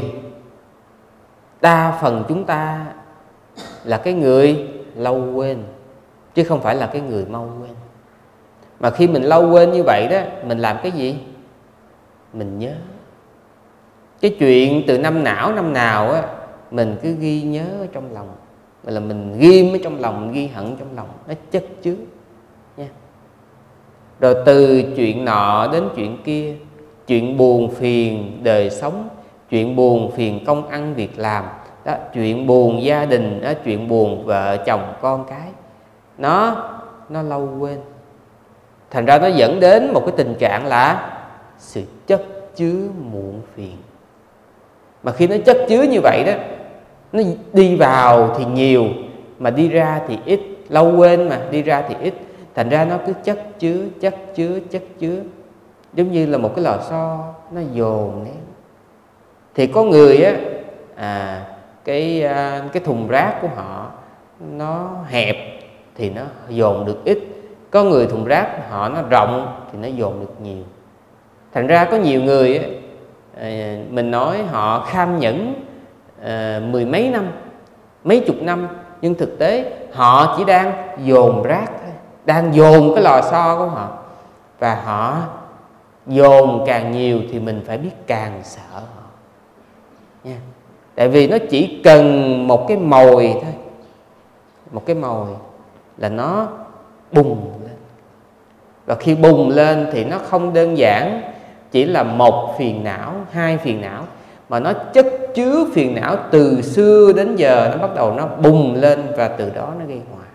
đa phần chúng ta là cái người lâu quên, chứ không phải là cái người mau quên. Mà khi mình lâu quên như vậy đó, mình làm cái gì? Mình nhớ. Cái chuyện từ năm não năm nào á, mình cứ ghi nhớ ở trong lòng. Vậy là mình ghim ở trong lòng, ghi hận trong lòng, nó chất chứa nha. Rồi từ chuyện nọ đến chuyện kia, chuyện buồn phiền đời sống, chuyện buồn phiền công ăn việc làm đó, chuyện buồn gia đình đó, chuyện buồn vợ chồng con cái, nó nó lâu quên. Thành ra nó dẫn đến một cái tình trạng là sự chất chứa muộn phiền. Mà khi nó chất chứa như vậy đó Nó đi vào thì nhiều mà đi ra thì ít, lâu quên mà đi ra thì ít, thành ra nó cứ chất chứa chất chứa chất chứa, giống như là một cái lò xo nó dồn nén. Thì có người á, à, cái cái thùng rác của họ nó hẹp thì nó dồn được ít, có người thùng rác họ nó rộng thì nó dồn được nhiều. Thành ra có nhiều người á, à, mình nói họ kham nhẫn à, mười mấy năm, mấy chục năm, nhưng thực tế họ chỉ đang dồn rác thôi, đang dồn cái lò xo của họ, và họ dồn càng nhiều thì mình phải biết càng sợ họ nha. Tại vì nó chỉ cần một cái mồi thôi, một cái mồi là nó bùng lên. Và khi bùng lên thì nó không đơn giản chỉ là một phiền não, hai phiền não, mà nó chất chứa phiền não từ xưa đến giờ, nó bắt đầu nó bùng lên và từ đó nó gây họa.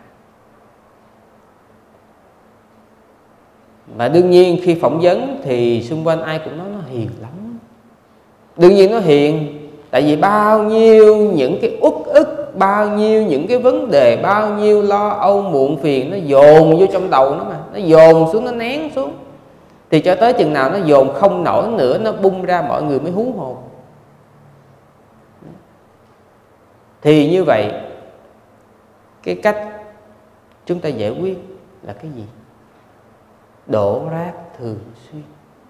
Mà đương nhiên khi phỏng vấn thì xung quanh ai cũng nói nó hiền lắm. Đương nhiên nó hiền, tại vì bao nhiêu những cái uất ức, bao nhiêu những cái vấn đề, bao nhiêu lo âu muộn phiền nó dồn vô trong đầu nó mà, nó dồn xuống, nó nén xuống. Thì cho tới chừng nào nó dồn không nổi nữa, nó bung ra mọi người mới hú hồn. Thì như vậy, cái cách chúng ta giải quyết là cái gì? Đổ rác thường xuyên.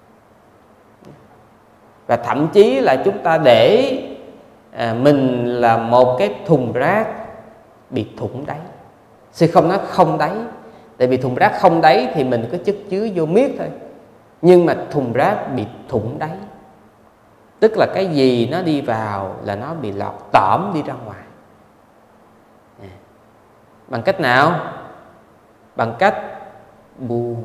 Và thậm chí là chúng ta để à, mình là một cái thùng rác bị thủng đáy. Sư không nói không đáy, tại vì thùng rác không đáy thì mình có chất chứa vô miết thôi. Nhưng mà thùng rác bị thủng đáy, tức là cái gì nó đi vào là nó bị lọt tỏm đi ra ngoài. à. Bằng cách nào? Bằng cách buông.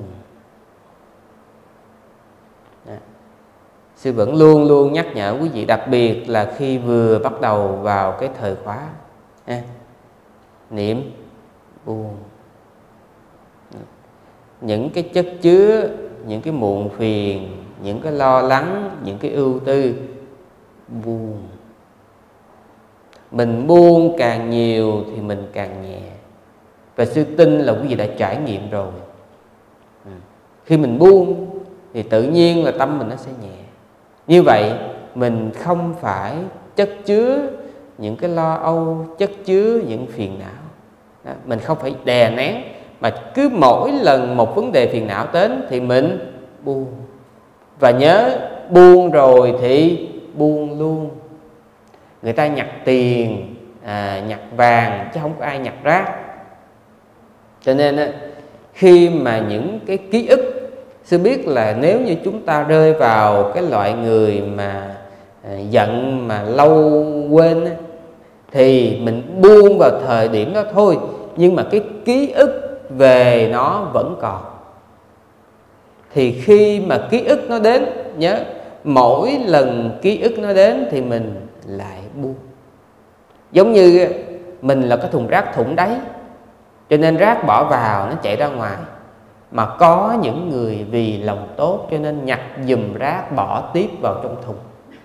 à. Sư vẫn luôn luôn nhắc nhở quý vị, đặc biệt là khi vừa bắt đầu vào cái thời khóa, à. niệm buông. Những cái chất chứa, những cái muộn phiền, những cái lo lắng, những cái ưu tư, buông. Mình buông càng nhiều thì mình càng nhẹ. Và sư tin là quý vị đã trải nghiệm rồi. Khi mình buông thì tự nhiên là tâm mình nó sẽ nhẹ. Như vậy mình không phải chất chứa những cái lo âu, chất chứa những phiền não. Đó, mình không phải đè nén, mà cứ mỗi lần một vấn đề phiền não đến thì mình buông. Và nhớ, buông rồi thì buông luôn. Người ta nhặt tiền, à, nhặt vàng, chứ không có ai nhặt rác. Cho nên á, khi mà những cái ký ức, sư biết là nếu như chúng ta rơi vào cái loại người mà à, giận mà lâu quên á, thì mình buông vào thời điểm đó thôi, nhưng mà cái ký ức về nó vẫn còn. Thì khi mà ký ức nó đến, nhớ mỗi lần ký ức nó đến thì mình lại buông. Giống như mình là cái thùng rác thủng đáy, cho nên rác bỏ vào nó chạy ra ngoài. Mà có những người vì lòng tốt cho nên nhặt giùm rác bỏ tiếp vào trong thùng.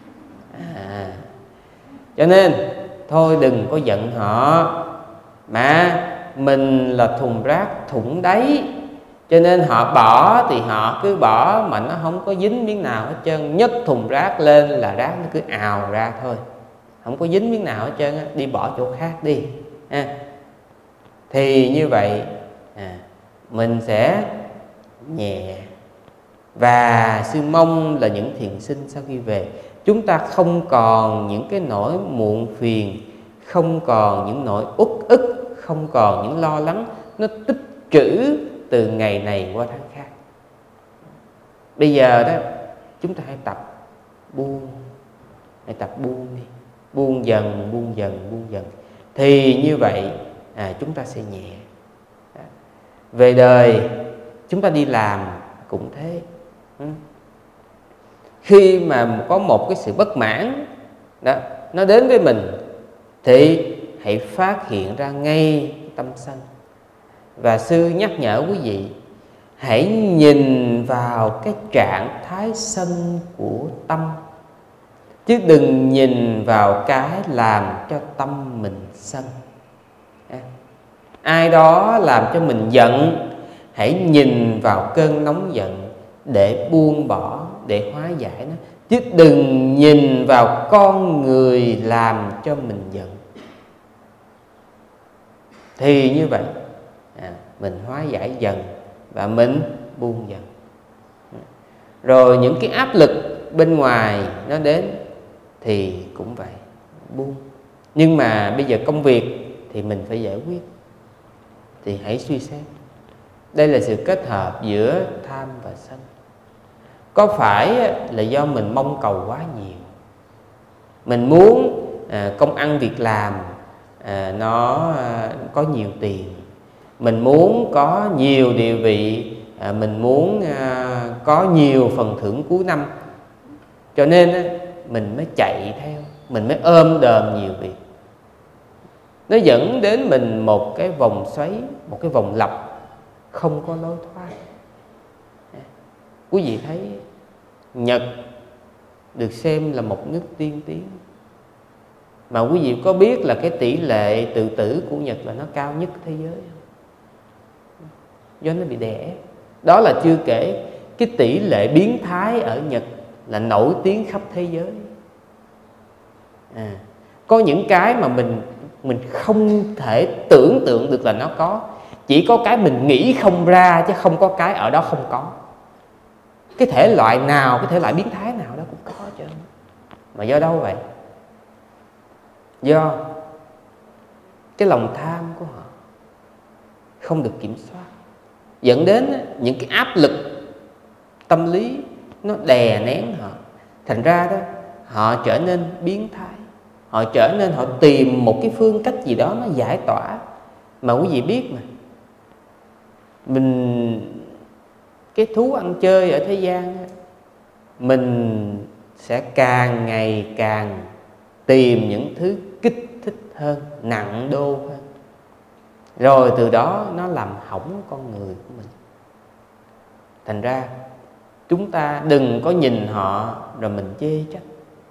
à, Cho nên thôi đừng có giận họ, mà mình là thùng rác thủng đáy, cho nên họ bỏ thì họ cứ bỏ mà nó không có dính miếng nào hết trơn. Nhấc thùng rác lên là rác nó cứ ào ra thôi, không có dính miếng nào hết trơn á, đi bỏ chỗ khác đi. à. Thì như vậy à, mình sẽ nhẹ. Và sư mong là những thiền sinh sau khi về, chúng ta không còn những cái nỗi muộn phiền, không còn những nỗi uất ức, không còn những lo lắng nó tích trữ từ ngày này qua tháng khác. Bây giờ đó, chúng ta hãy tập buông, hãy tập buông đi, buông dần, buông dần, buông dần. Thì như vậy à, chúng ta sẽ nhẹ. Về đời chúng ta đi làm cũng thế. Khi mà có một cái sự bất mãn đó, nó đến với mình, thì hãy phát hiện ra ngay tâm sân. Và sư nhắc nhở quý vị, hãy nhìn vào cái trạng thái sân của tâm. chứ đừng nhìn vào cái làm cho tâm mình sân. Ai đó làm cho mình giận, hãy nhìn vào cơn nóng giận để buông bỏ, để hóa giải nó, chứ đừng nhìn vào con người làm cho mình giận. Thì như vậy à, mình hóa giải dần và mình buông dần. Rồi những cái áp lực bên ngoài nó đến thì cũng vậy, buông. Nhưng mà bây giờ công việc thì mình phải giải quyết, thì hãy suy xét. Đây là sự kết hợp giữa tham và sân. Có phải là do mình mong cầu quá nhiều, mình muốn à, công ăn việc làm à, nó à, có nhiều tiền, mình muốn có nhiều địa vị, à, mình muốn à, có nhiều phần thưởng cuối năm, cho nên à, mình mới chạy theo, mình mới ôm đờm nhiều việc. Nó dẫn đến mình một cái vòng xoáy, một cái vòng lặp không có lối thoát. Quý vị thấy Nhật được xem là một nước tiên tiến, mà quý vị có biết là cái tỷ lệ tự tử của Nhật là nó cao nhất thế giới không? Do nó bị đè ép. Đó là chưa kể cái tỷ lệ biến thái ở Nhật là nổi tiếng khắp thế giới. À, có những cái mà mình mình không thể tưởng tượng được là nó có. Chỉ có cái mình nghĩ không ra, chứ không có cái ở đó không có. Cái thể loại nào, cái thể loại biến thái nào đó cũng có chứ. Mà do đâu vậy? Do cái lòng tham của họ không được kiểm soát, dẫn đến những cái áp lực tâm lý nó đè nén họ. Thành ra đó họ trở nên biến thái, họ trở nên họ tìm một cái phương cách gì đó nó giải tỏa. Mà quý vị biết mà, mình cái thú ăn chơi ở thế gian, mình sẽ càng ngày càng tìm những thứ kích thích hơn, nặng đô hơn, rồi từ đó nó làm hỏng con người của mình. Thành ra chúng ta đừng có nhìn họ rồi mình chê trách,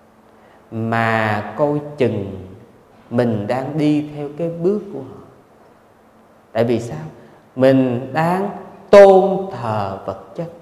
mà coi chừng mình đang đi theo cái bước của họ. Tại vì sao? Mình đang tôn thờ vật chất,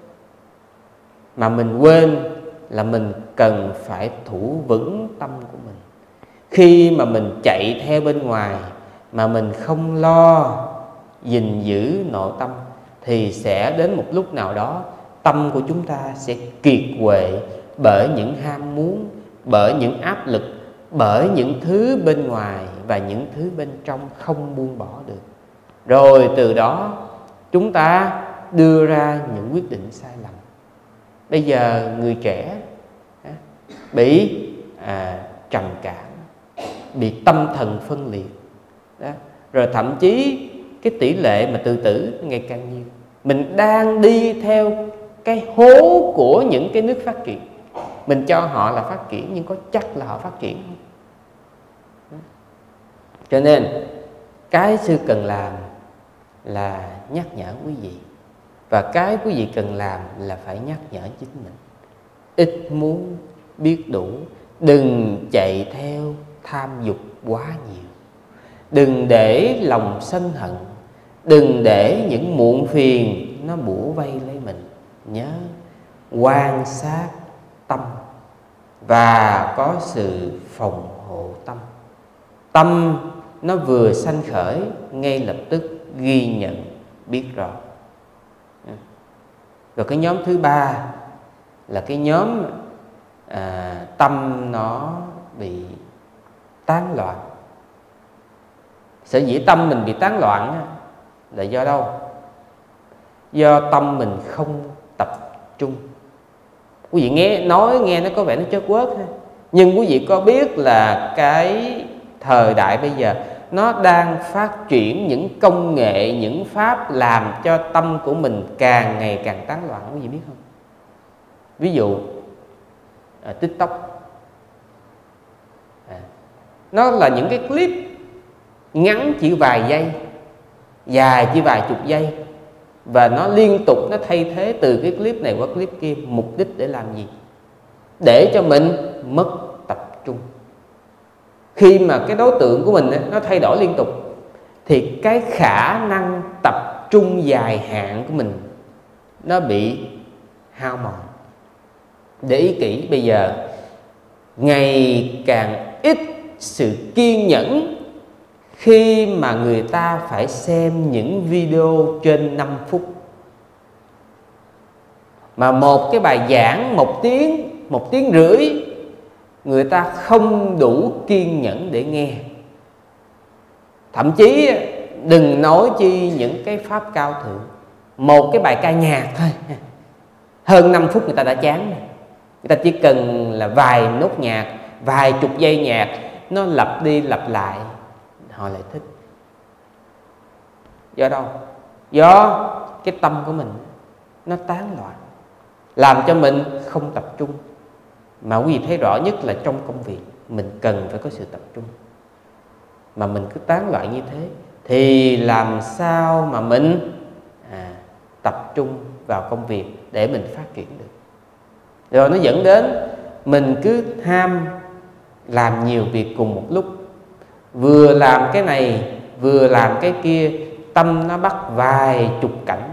mà mình quên là mình cần phải thủ vững tâm của mình. Khi mà mình chạy theo bên ngoài mà mình không lo gìn giữ nội tâm, thì sẽ đến một lúc nào đó tâm của chúng ta sẽ kiệt quệ bởi những ham muốn, bởi những áp lực, bởi những thứ bên ngoài và những thứ bên trong không buông bỏ được. Rồi từ đó chúng ta đưa ra những quyết định sai lầm. Bây giờ người trẻ bị à, trầm cảm, bị tâm thần phân liệt đó. Rồi thậm chí cái tỷ lệ mà tự tử ngày càng nhiều. Mình đang đi theo cái hố của những cái nước phát triển. Mình cho họ là phát triển, nhưng có chắc là họ phát triển không? Cho nên cái sư cần làm là nhắc nhở quý vị, và cái quý vị cần làm là phải nhắc nhở chính mình. Ít muốn biết đủ, đừng chạy theo tham dục quá nhiều, đừng để lòng sân hận, đừng để những muộn phiền nó bủa vây lấy mình. Nhớ quan sát tâm và có sự phòng hộ tâm. Tâm nó vừa sanh khởi, ngay lập tức ghi nhận, biết rõ. Rồi cái nhóm thứ ba là cái nhóm à, tâm nó bị tán loạn. Sở dĩ tâm mình bị tán loạn là do đâu? Do tâm mình không tập trung. Quý vị nghe nói nghe nó có vẻ nó chớt quớt ha, nhưng quý vị có biết là cái thời đại bây giờ nó đang phát triển những công nghệ, những pháp làm cho tâm của mình càng ngày càng tán loạn, quý vị biết không? Ví dụ à, TikTok à, nó là những cái clip ngắn chỉ vài giây, dài chỉ vài chục giây, và nó liên tục nó thay thế từ cái clip này qua clip kia. Mục đích để làm gì? Để cho mình mất trung. Khi mà cái đối tượng của mình nó thay đổi liên tục thì cái khả năng tập trung dài hạn của mình nó bị hao mòn. Để ý kỹ, bây giờ ngày càng ít sự kiên nhẫn khi mà người ta phải xem những video trên năm phút. Mà một cái bài giảng một tiếng, một tiếng rưỡi, người ta không đủ kiên nhẫn để nghe. Thậm chí đừng nói chi những cái pháp cao thượng, một cái bài ca nhạc thôi, hơn năm phút người ta đã chán. Người ta chỉ cần là vài nốt nhạc, vài chục giây nhạc, nó lặp đi lặp lại, họ lại thích. Do đâu? Do cái tâm của mình nó tán loạn, làm cho mình không tập trung. Mà quý vị thấy rõ nhất là trong công việc mình cần phải có sự tập trung, mà mình cứ tán loạn như thế thì làm sao mà mình à, tập trung vào công việc để mình phát triển được. Rồi nó dẫn đến mình cứ ham làm nhiều việc cùng một lúc, vừa làm cái này vừa làm cái kia, tâm nó bắt vài chục cảnh,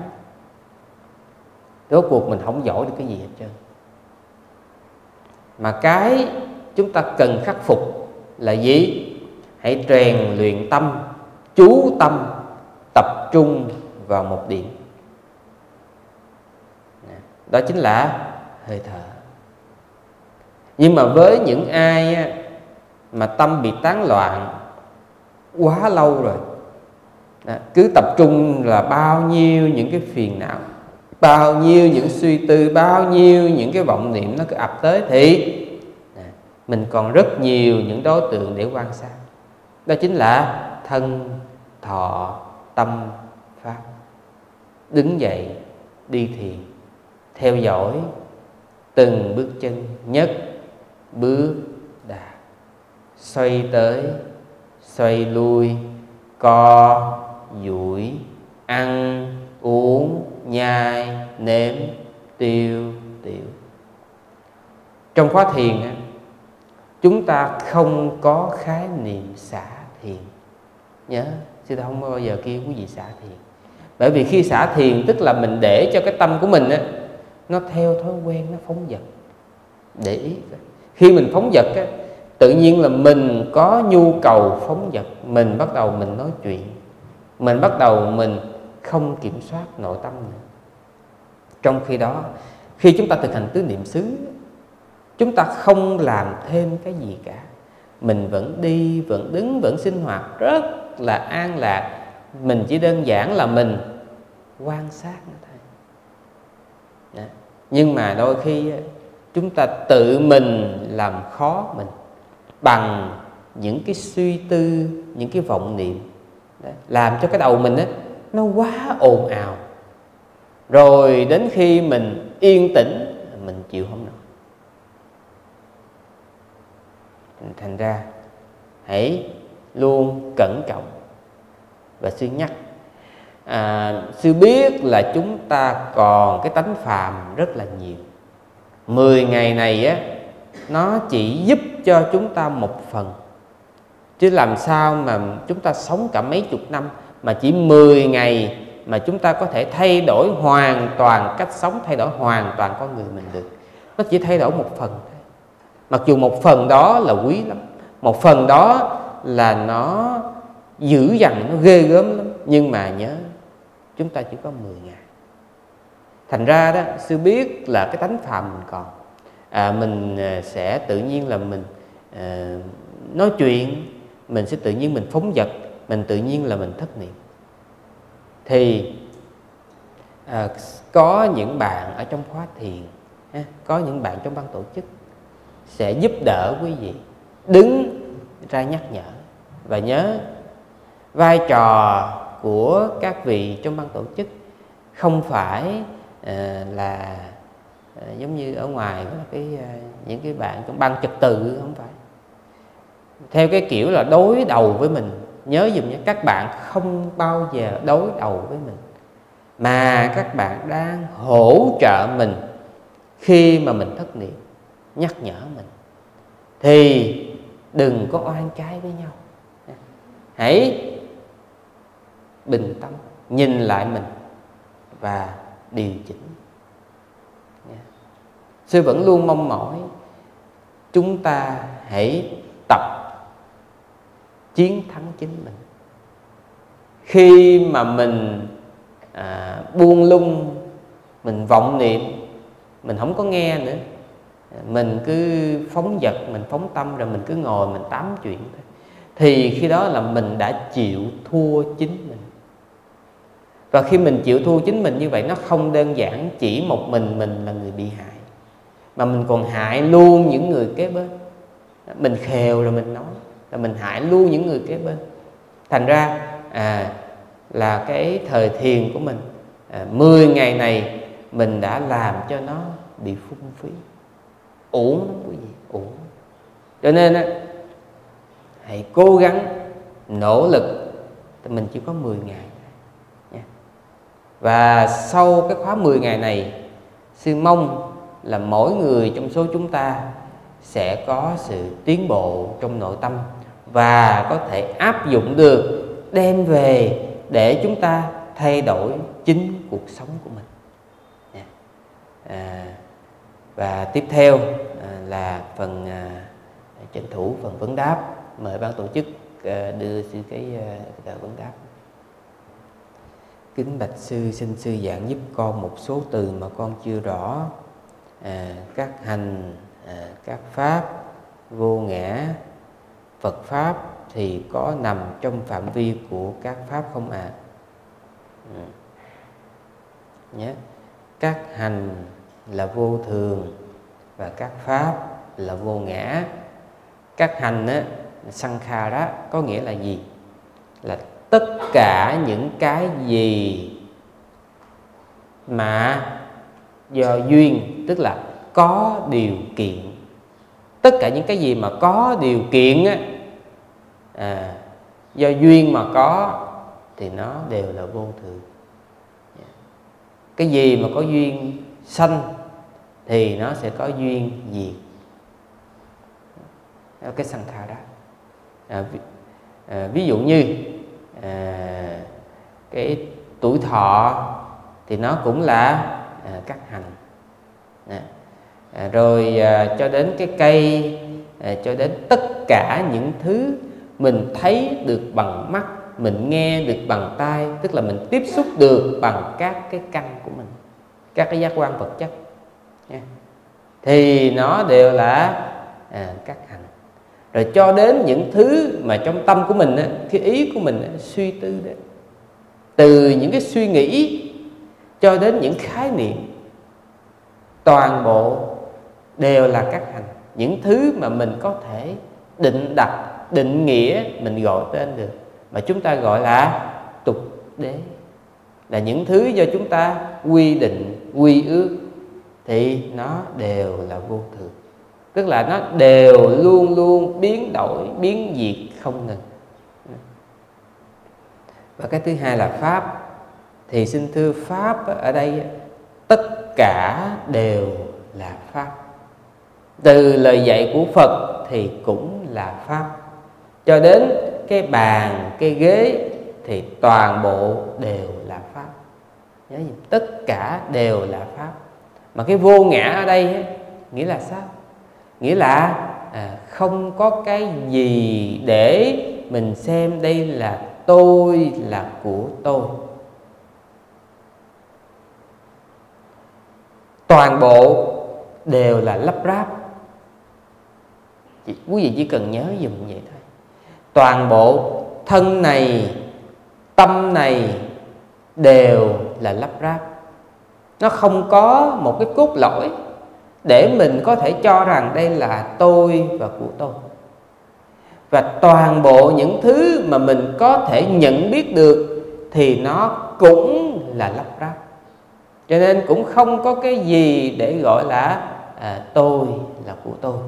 rốt cuộc mình không giỏi được cái gì hết trơn. Mà cái chúng ta cần khắc phục là gì? Hãy rèn luyện tâm, chú tâm, tập trung vào một điểm. Đó chính là hơi thở. Nhưng mà với những ai mà tâm bị tán loạn quá lâu rồi, cứ tập trung là bao nhiêu những cái phiền não, bao nhiêu những suy tư, bao nhiêu những cái vọng niệm nó cứ ập tới, thì mình còn rất nhiều những đối tượng để quan sát. Đó chính là thân, thọ, tâm, pháp. Đứng dậy, đi thiền, theo dõi từng bước chân, nhất bước đà, xoay tới, xoay lui, co, duỗi, ăn, uống, nhai, nếm, tiêu, tiểu. Trong khóa thiền chúng ta không có khái niệm xả thiền. Nhớ, sư không bao giờ kêu quý vị xả thiền. Bởi vì khi xả thiền tức là mình để cho cái tâm của mình á, nó theo thói quen, nó phóng dật. Để ý, khi mình phóng dật á, tự nhiên là mình có nhu cầu phóng dật, mình bắt đầu mình nói chuyện, mình bắt đầu mình không kiểm soát nội tâm nữa. Trong khi đó, khi chúng ta thực hành tứ niệm xứ, chúng ta không làm thêm cái gì cả, mình vẫn đi, vẫn đứng, vẫn sinh hoạt rất là an lạc. Mình chỉ đơn giản là mình quan sát nữa thôi. Đó. Nhưng mà đôi khi chúng ta tự mình làm khó mình bằng những cái suy tư, những cái vọng niệm. Đó. Làm cho cái đầu mình á, nó quá ồn ào. Rồi đến khi mình yên tĩnh, mình chịu không nổi. Thành ra hãy luôn cẩn trọng. Và sư nhắc, à, sư biết là chúng ta còn cái tánh phàm rất là nhiều. Mười ngày này á, nó chỉ giúp cho chúng ta một phần, chứ làm sao mà chúng ta sống cả mấy chục năm mà chỉ mười ngày mà chúng ta có thể thay đổi hoàn toàn cách sống, thay đổi hoàn toàn con người mình được. Nó chỉ thay đổi một phần thôi. Mặc dù một phần đó là quý lắm, một phần đó là nó dữ dằn, nó ghê gớm lắm. Nhưng mà nhớ, chúng ta chỉ có mười ngày. Thành ra đó, sư biết là cái tánh phàm mình còn, à, mình sẽ tự nhiên là mình à, nói chuyện, mình sẽ tự nhiên mình phóng dật, mình tự nhiên là mình thất niệm. Thì à, có những bạn ở trong khóa thiền, ha, có những bạn trong ban tổ chức sẽ giúp đỡ quý vị, đứng ra nhắc nhở. Và nhớ, vai trò của các vị trong ban tổ chức không phải à, là à, giống như ở ngoài cái à, những cái bạn trong ban trật tự, không phải theo cái kiểu là đối đầu với mình. Nhớ dùm nhé, các bạn không bao giờ đối đầu với mình, mà các bạn đang hỗ trợ mình khi mà mình thất niệm, nhắc nhở mình. thì đừng có oan trái với nhau. Hãy bình tâm nhìn lại mình và điều chỉnh. Sư vẫn luôn mong mỏi chúng ta hãy tập chiến thắng chính mình. Khi mà mình à, buông lung, mình vọng niệm, mình không có nghe nữa, mình cứ phóng dật, mình phóng tâm, rồi mình cứ ngồi mình tám chuyện thôi, thì khi đó là mình đã chịu thua chính mình. Và khi mình chịu thua chính mình như vậy, nó không đơn giản chỉ một mình mình là người bị hại, mà mình còn hại luôn những người kế bên. Mình khều rồi mình nói là mình hại luôn những người kế bên. Thành ra à, là cái thời thiền của mình à, mười ngày này mình đã làm cho nó bị phung phí, uổng lắm quý vị, uổng. Cho nên á, hãy cố gắng nỗ lực. Mình chỉ có mười ngày nha. Và sau cái khóa mười ngày này, sư mong là mỗi người trong số chúng ta sẽ có sự tiến bộ trong nội tâm và có thể áp dụng được, đem về để chúng ta thay đổi chính cuộc sống của mình. À, và tiếp theo à, là phần à, tranh thủ phần vấn đáp. Mời ban tổ chức à, đưa sư cái à, vấn đáp. Kính bạch sư, xin sư giảng giúp con một số từ mà con chưa rõ. À, các hành, à, các pháp, vô ngã, Phật pháp thì có nằm trong phạm vi của các pháp không ạ? À? Ừ. Nhé. Các hành là vô thường và các pháp là vô ngã. Các hành á, sankhara có nghĩa là gì? Là tất cả những cái gì mà do duyên, tức là có điều kiện. Tất cả những cái gì mà có điều kiện á, à, do duyên mà có thì nó đều là vô thường. Cái gì mà có duyên sanh thì nó sẽ có duyên diệt. Cái sankhara. À, ví, à, ví dụ như à, cái tuổi thọ thì nó cũng là à, các hành. À, à, rồi à, cho đến cái cây, à, cho đến tất cả những thứ mình thấy được bằng mắt, mình nghe được bằng tai, tức là mình tiếp xúc được bằng các cái căn của mình, các cái giác quan vật chất nha. Thì nó đều là à, các hành. Rồi cho đến những thứ mà trong tâm của mình á, cái ý của mình á, suy tư đấy, từ những cái suy nghĩ cho đến những khái niệm, toàn bộ đều là các hành. Những thứ mà mình có thể định đặt, định nghĩa, mình gọi tên được, mà chúng ta gọi là tục đế, là những thứ do chúng ta quy định, quy ước, thì nó đều là vô thường. Tức là nó đều luôn luôn biến đổi, biến diệt không ngừng. Và cái thứ hai là pháp. Thì xin thưa, pháp ở đây tất cả đều là pháp. Từ lời dạy của Phật thì cũng là pháp, cho đến cái bàn, cái ghế thì toàn bộ đều là pháp. Nhớ gì? Tất cả đều là pháp. Mà cái vô ngã ở đây ấy, nghĩa là sao? Nghĩa là à, không có cái gì để mình xem đây là tôi, là của tôi. Toàn bộ đều là lắp ráp. Quý vị chỉ cần nhớ dùm vậy thôi. Toàn bộ thân này, tâm này đều là lắp ráp. Nó không có một cái cốt lõi để mình có thể cho rằng đây là tôi và của tôi. Và toàn bộ những thứ mà mình có thể nhận biết được thì nó cũng là lắp ráp. Cho nên cũng không có cái gì để gọi là à, tôi là của tôi.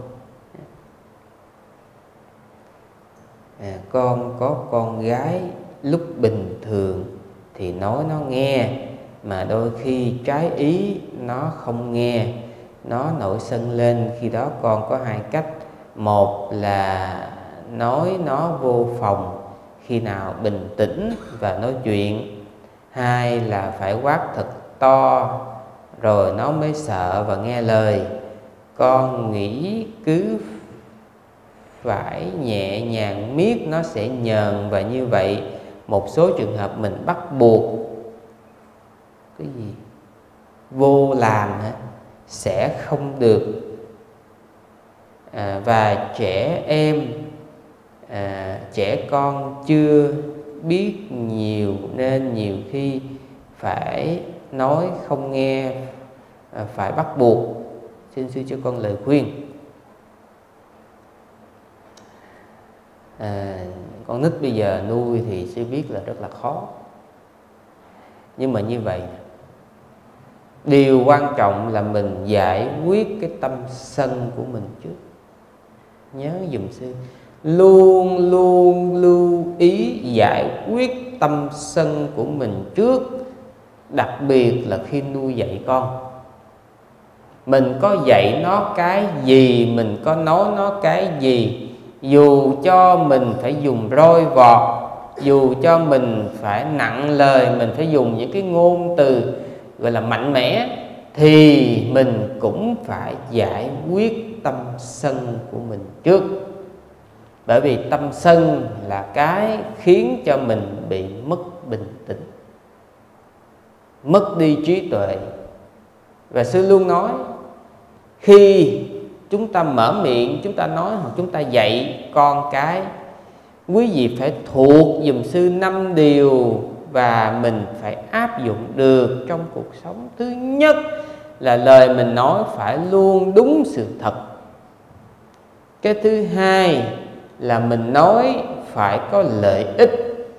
À, con có con gái, lúc bình thường thì nói nó nghe, mà đôi khi trái ý nó không nghe, nó nổi sân lên. Khi đó con có hai cách: Một là nói nó vô phòng khi nào bình tĩnh và nói chuyện. Hai là phải quát thật to rồi nó mới sợ và nghe lời. Con nghĩ cứ phải nhẹ nhàng miết nó sẽ nhờn, và như vậy một số trường hợp mình bắt buộc cái gì vô làm hả? Sẽ không được. À, và trẻ em à, trẻ con chưa biết nhiều nên nhiều khi phải nói không nghe, à, phải bắt buộc. Xin sư cho con lời khuyên. À, con nít bây giờ nuôi thì sư biết là rất là khó, nhưng mà như vậy điều quan trọng là mình giải quyết cái tâm sân của mình trước. Nhớ dùm sư, luôn luôn lưu ý giải quyết tâm sân của mình trước. Đặc biệt là khi nuôi dạy con, mình có dạy nó cái gì, mình có nói nó cái gì, dù cho mình phải dùng roi vọt, dù cho mình phải nặng lời, mình phải dùng những cái ngôn từ gọi là mạnh mẽ, thì mình cũng phải giải quyết tâm sân của mình trước. Bởi vì tâm sân là cái khiến cho mình bị mất bình tĩnh, mất đi trí tuệ. Và sư luôn nói, khi chúng ta mở miệng, chúng ta nói hoặc chúng ta dạy con cái, quý vị phải thuộc dùm sư năm điều và mình phải áp dụng được trong cuộc sống. Thứ nhất là lời mình nói phải luôn đúng sự thật. Cái thứ hai là mình nói phải có lợi ích.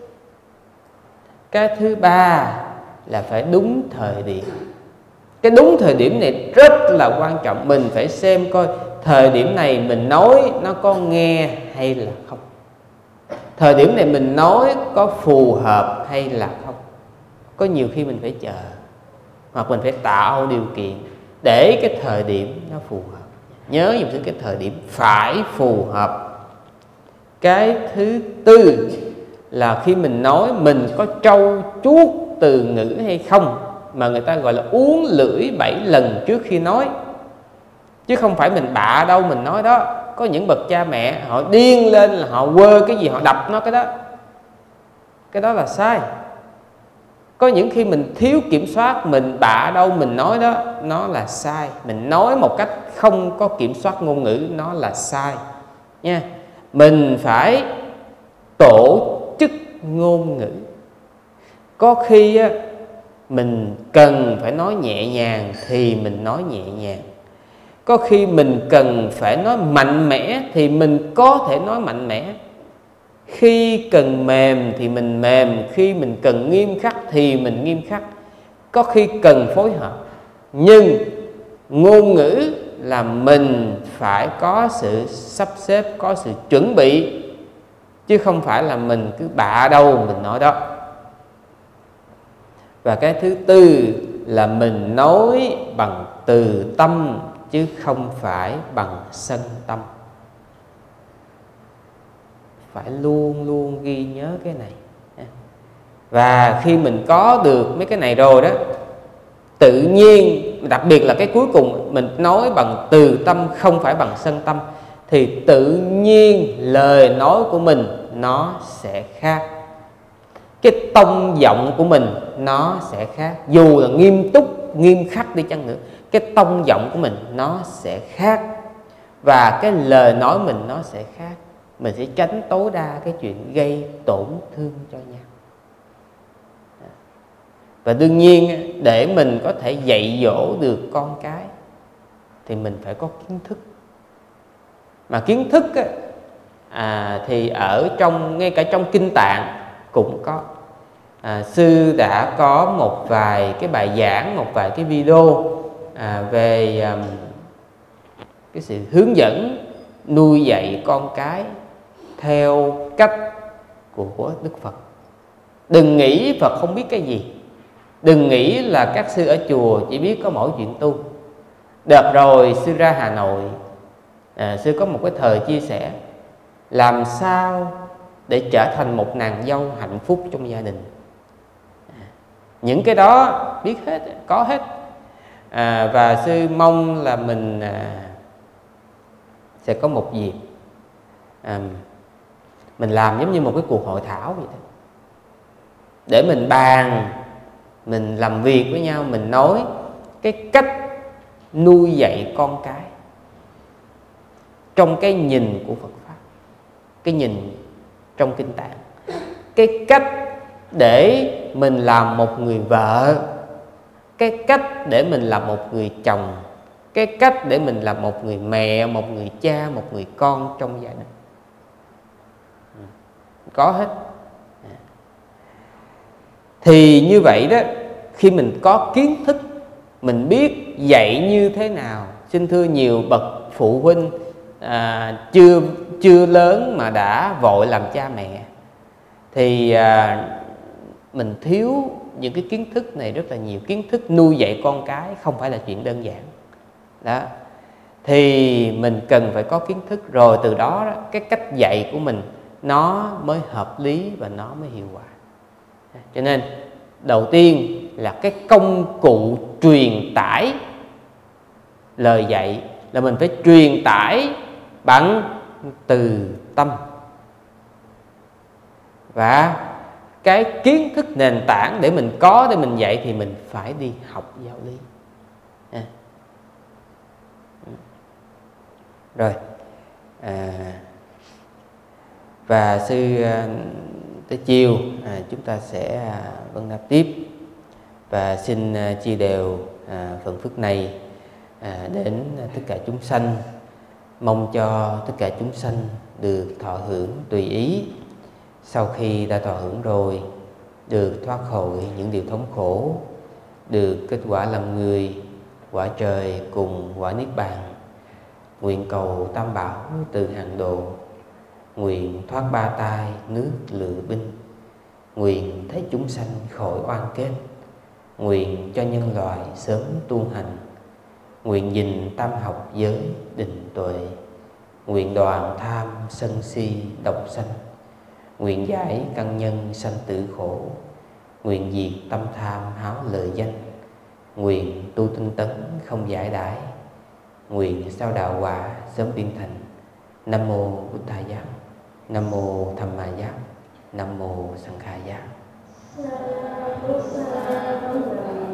Cái thứ ba là phải đúng thời điểm. Cái đúng thời điểm này rất là quan trọng. Mình phải xem coi thời điểm này mình nói nó có nghe hay là không. Thời điểm này mình nói có phù hợp hay là không. Có nhiều khi mình phải chờ, hoặc mình phải tạo điều kiện để cái thời điểm nó phù hợp. Nhớ dùm cái thời điểm phải phù hợp. Cái thứ tư là khi mình nói mình có trau chuốt từ ngữ hay không, mà người ta gọi là uốn lưỡi bảy lần trước khi nói. Chứ không phải mình bạ đâu mình nói đó. Có những bậc cha mẹ họ điên lên là họ quơ cái gì họ đập nó cái đó. Cái đó là sai. Có những khi mình thiếu kiểm soát, mình bạ đâu mình nói đó, nó là sai. Mình nói một cách không có kiểm soát ngôn ngữ, nó là sai nha. Mình phải tổ chức ngôn ngữ. Có khi á, mình cần phải nói nhẹ nhàng thì mình nói nhẹ nhàng. Có khi mình cần phải nói mạnh mẽ thì mình có thể nói mạnh mẽ. Khi cần mềm thì mình mềm, khi mình cần nghiêm khắc thì mình nghiêm khắc. Có khi cần phối hợp. Nhưng ngôn ngữ là mình phải có sự sắp xếp, có sự chuẩn bị, chứ không phải là mình cứ bạ đâu mình nói đó. Và cái thứ tư là mình nói bằng từ tâm chứ không phải bằng sân tâm. Phải luôn luôn ghi nhớ cái này. Và khi mình có được mấy cái này rồi đó, tự nhiên, đặc biệt là cái cuối cùng, mình nói bằng từ tâm không phải bằng sân tâm, thì tự nhiên lời nói của mình nó sẽ khác. Cái tông giọng của mình nó sẽ khác. Dù là nghiêm túc, nghiêm khắc đi chăng nữa, cái tông giọng của mình nó sẽ khác. Và cái lời nói mình nó sẽ khác. Mình sẽ tránh tối đa cái chuyện gây tổn thương cho nhau. Và đương nhiên để mình có thể dạy dỗ được con cái thì mình phải có kiến thức. Mà kiến thức á, à, thì ở trong, ngay cả trong kinh tạng cũng có. à, Sư đã có một vài cái bài giảng, một vài cái video à, về um, cái sự hướng dẫn nuôi dạy con cái theo cách của Đức Phật. Đừng nghĩ Phật không biết cái gì. Đừng nghĩ là các sư ở chùa chỉ biết có mỗi chuyện tu. Đợt rồi sư ra Hà Nội, À, sư có một cái thời chia sẻ làm sao để trở thành một nàng dâu hạnh phúc trong gia đình. À, những cái đó biết hết, có hết. À, và sư mong là mình à, sẽ có một dịp à, mình làm giống như một cái cuộc hội thảo vậy đó, để mình bàn, mình làm việc với nhau, mình nói cái cách nuôi dạy con cái trong cái nhìn của Phật Pháp, cái nhìn trong Kinh Tạng, cái cách để mình làm một người vợ, cái cách để mình làm một người chồng, cái cách để mình làm một người mẹ, một người cha, một người con trong gia đình. Có hết. Thì như vậy đó, khi mình có kiến thức, mình biết dạy như thế nào. Xin thưa nhiều bậc phụ huynh à, chưa chưa lớn mà đã vội làm cha mẹ, thì à, mình thiếu những cái kiến thức này rất là nhiều. Kiến thức nuôi dạy con cái không phải là chuyện đơn giản đó, thì mình cần phải có kiến thức, rồi từ đó, đó cái cách dạy của mình nó mới hợp lý và nó mới hiệu quả. Cho nên đầu tiên là cái công cụ truyền tải lời dạy là mình phải truyền tải bằng từ tâm. Và cái kiến thức nền tảng để mình có để mình dạy thì mình phải đi học giáo lý. À. Rồi à, và sư à, tới chiều à, chúng ta sẽ à, vấn đáp tiếp. Và xin à, chia đều à, phần phước này à, đến tất cả chúng sanh, mong cho tất cả chúng sanh được thọ hưởng tùy ý. Sau khi đã thọ hưởng rồi, được thoát khỏi những điều thống khổ, được kết quả làm người, quả trời cùng quả niết bàn. Nguyện cầu tam bảo từ hàng độ, nguyện thoát ba tai nước lự binh, nguyện thấy chúng sanh khỏi oan kết, nguyện cho nhân loại sớm tu hành, nguyện gìn tam học giới định tuệ, nguyện đoạn tham sân si độc sanh, nguyện giải căn nhân sanh tử khổ, nguyện diệt tâm tham háo lợi danh, nguyện tu tinh tấn không giải đãi, nguyện sao đạo quả sớm viên thành. Nam mô Bụt Thầy Giác, Nam mô Tham Ma Giác, Nam mô Sanh Khai Giác.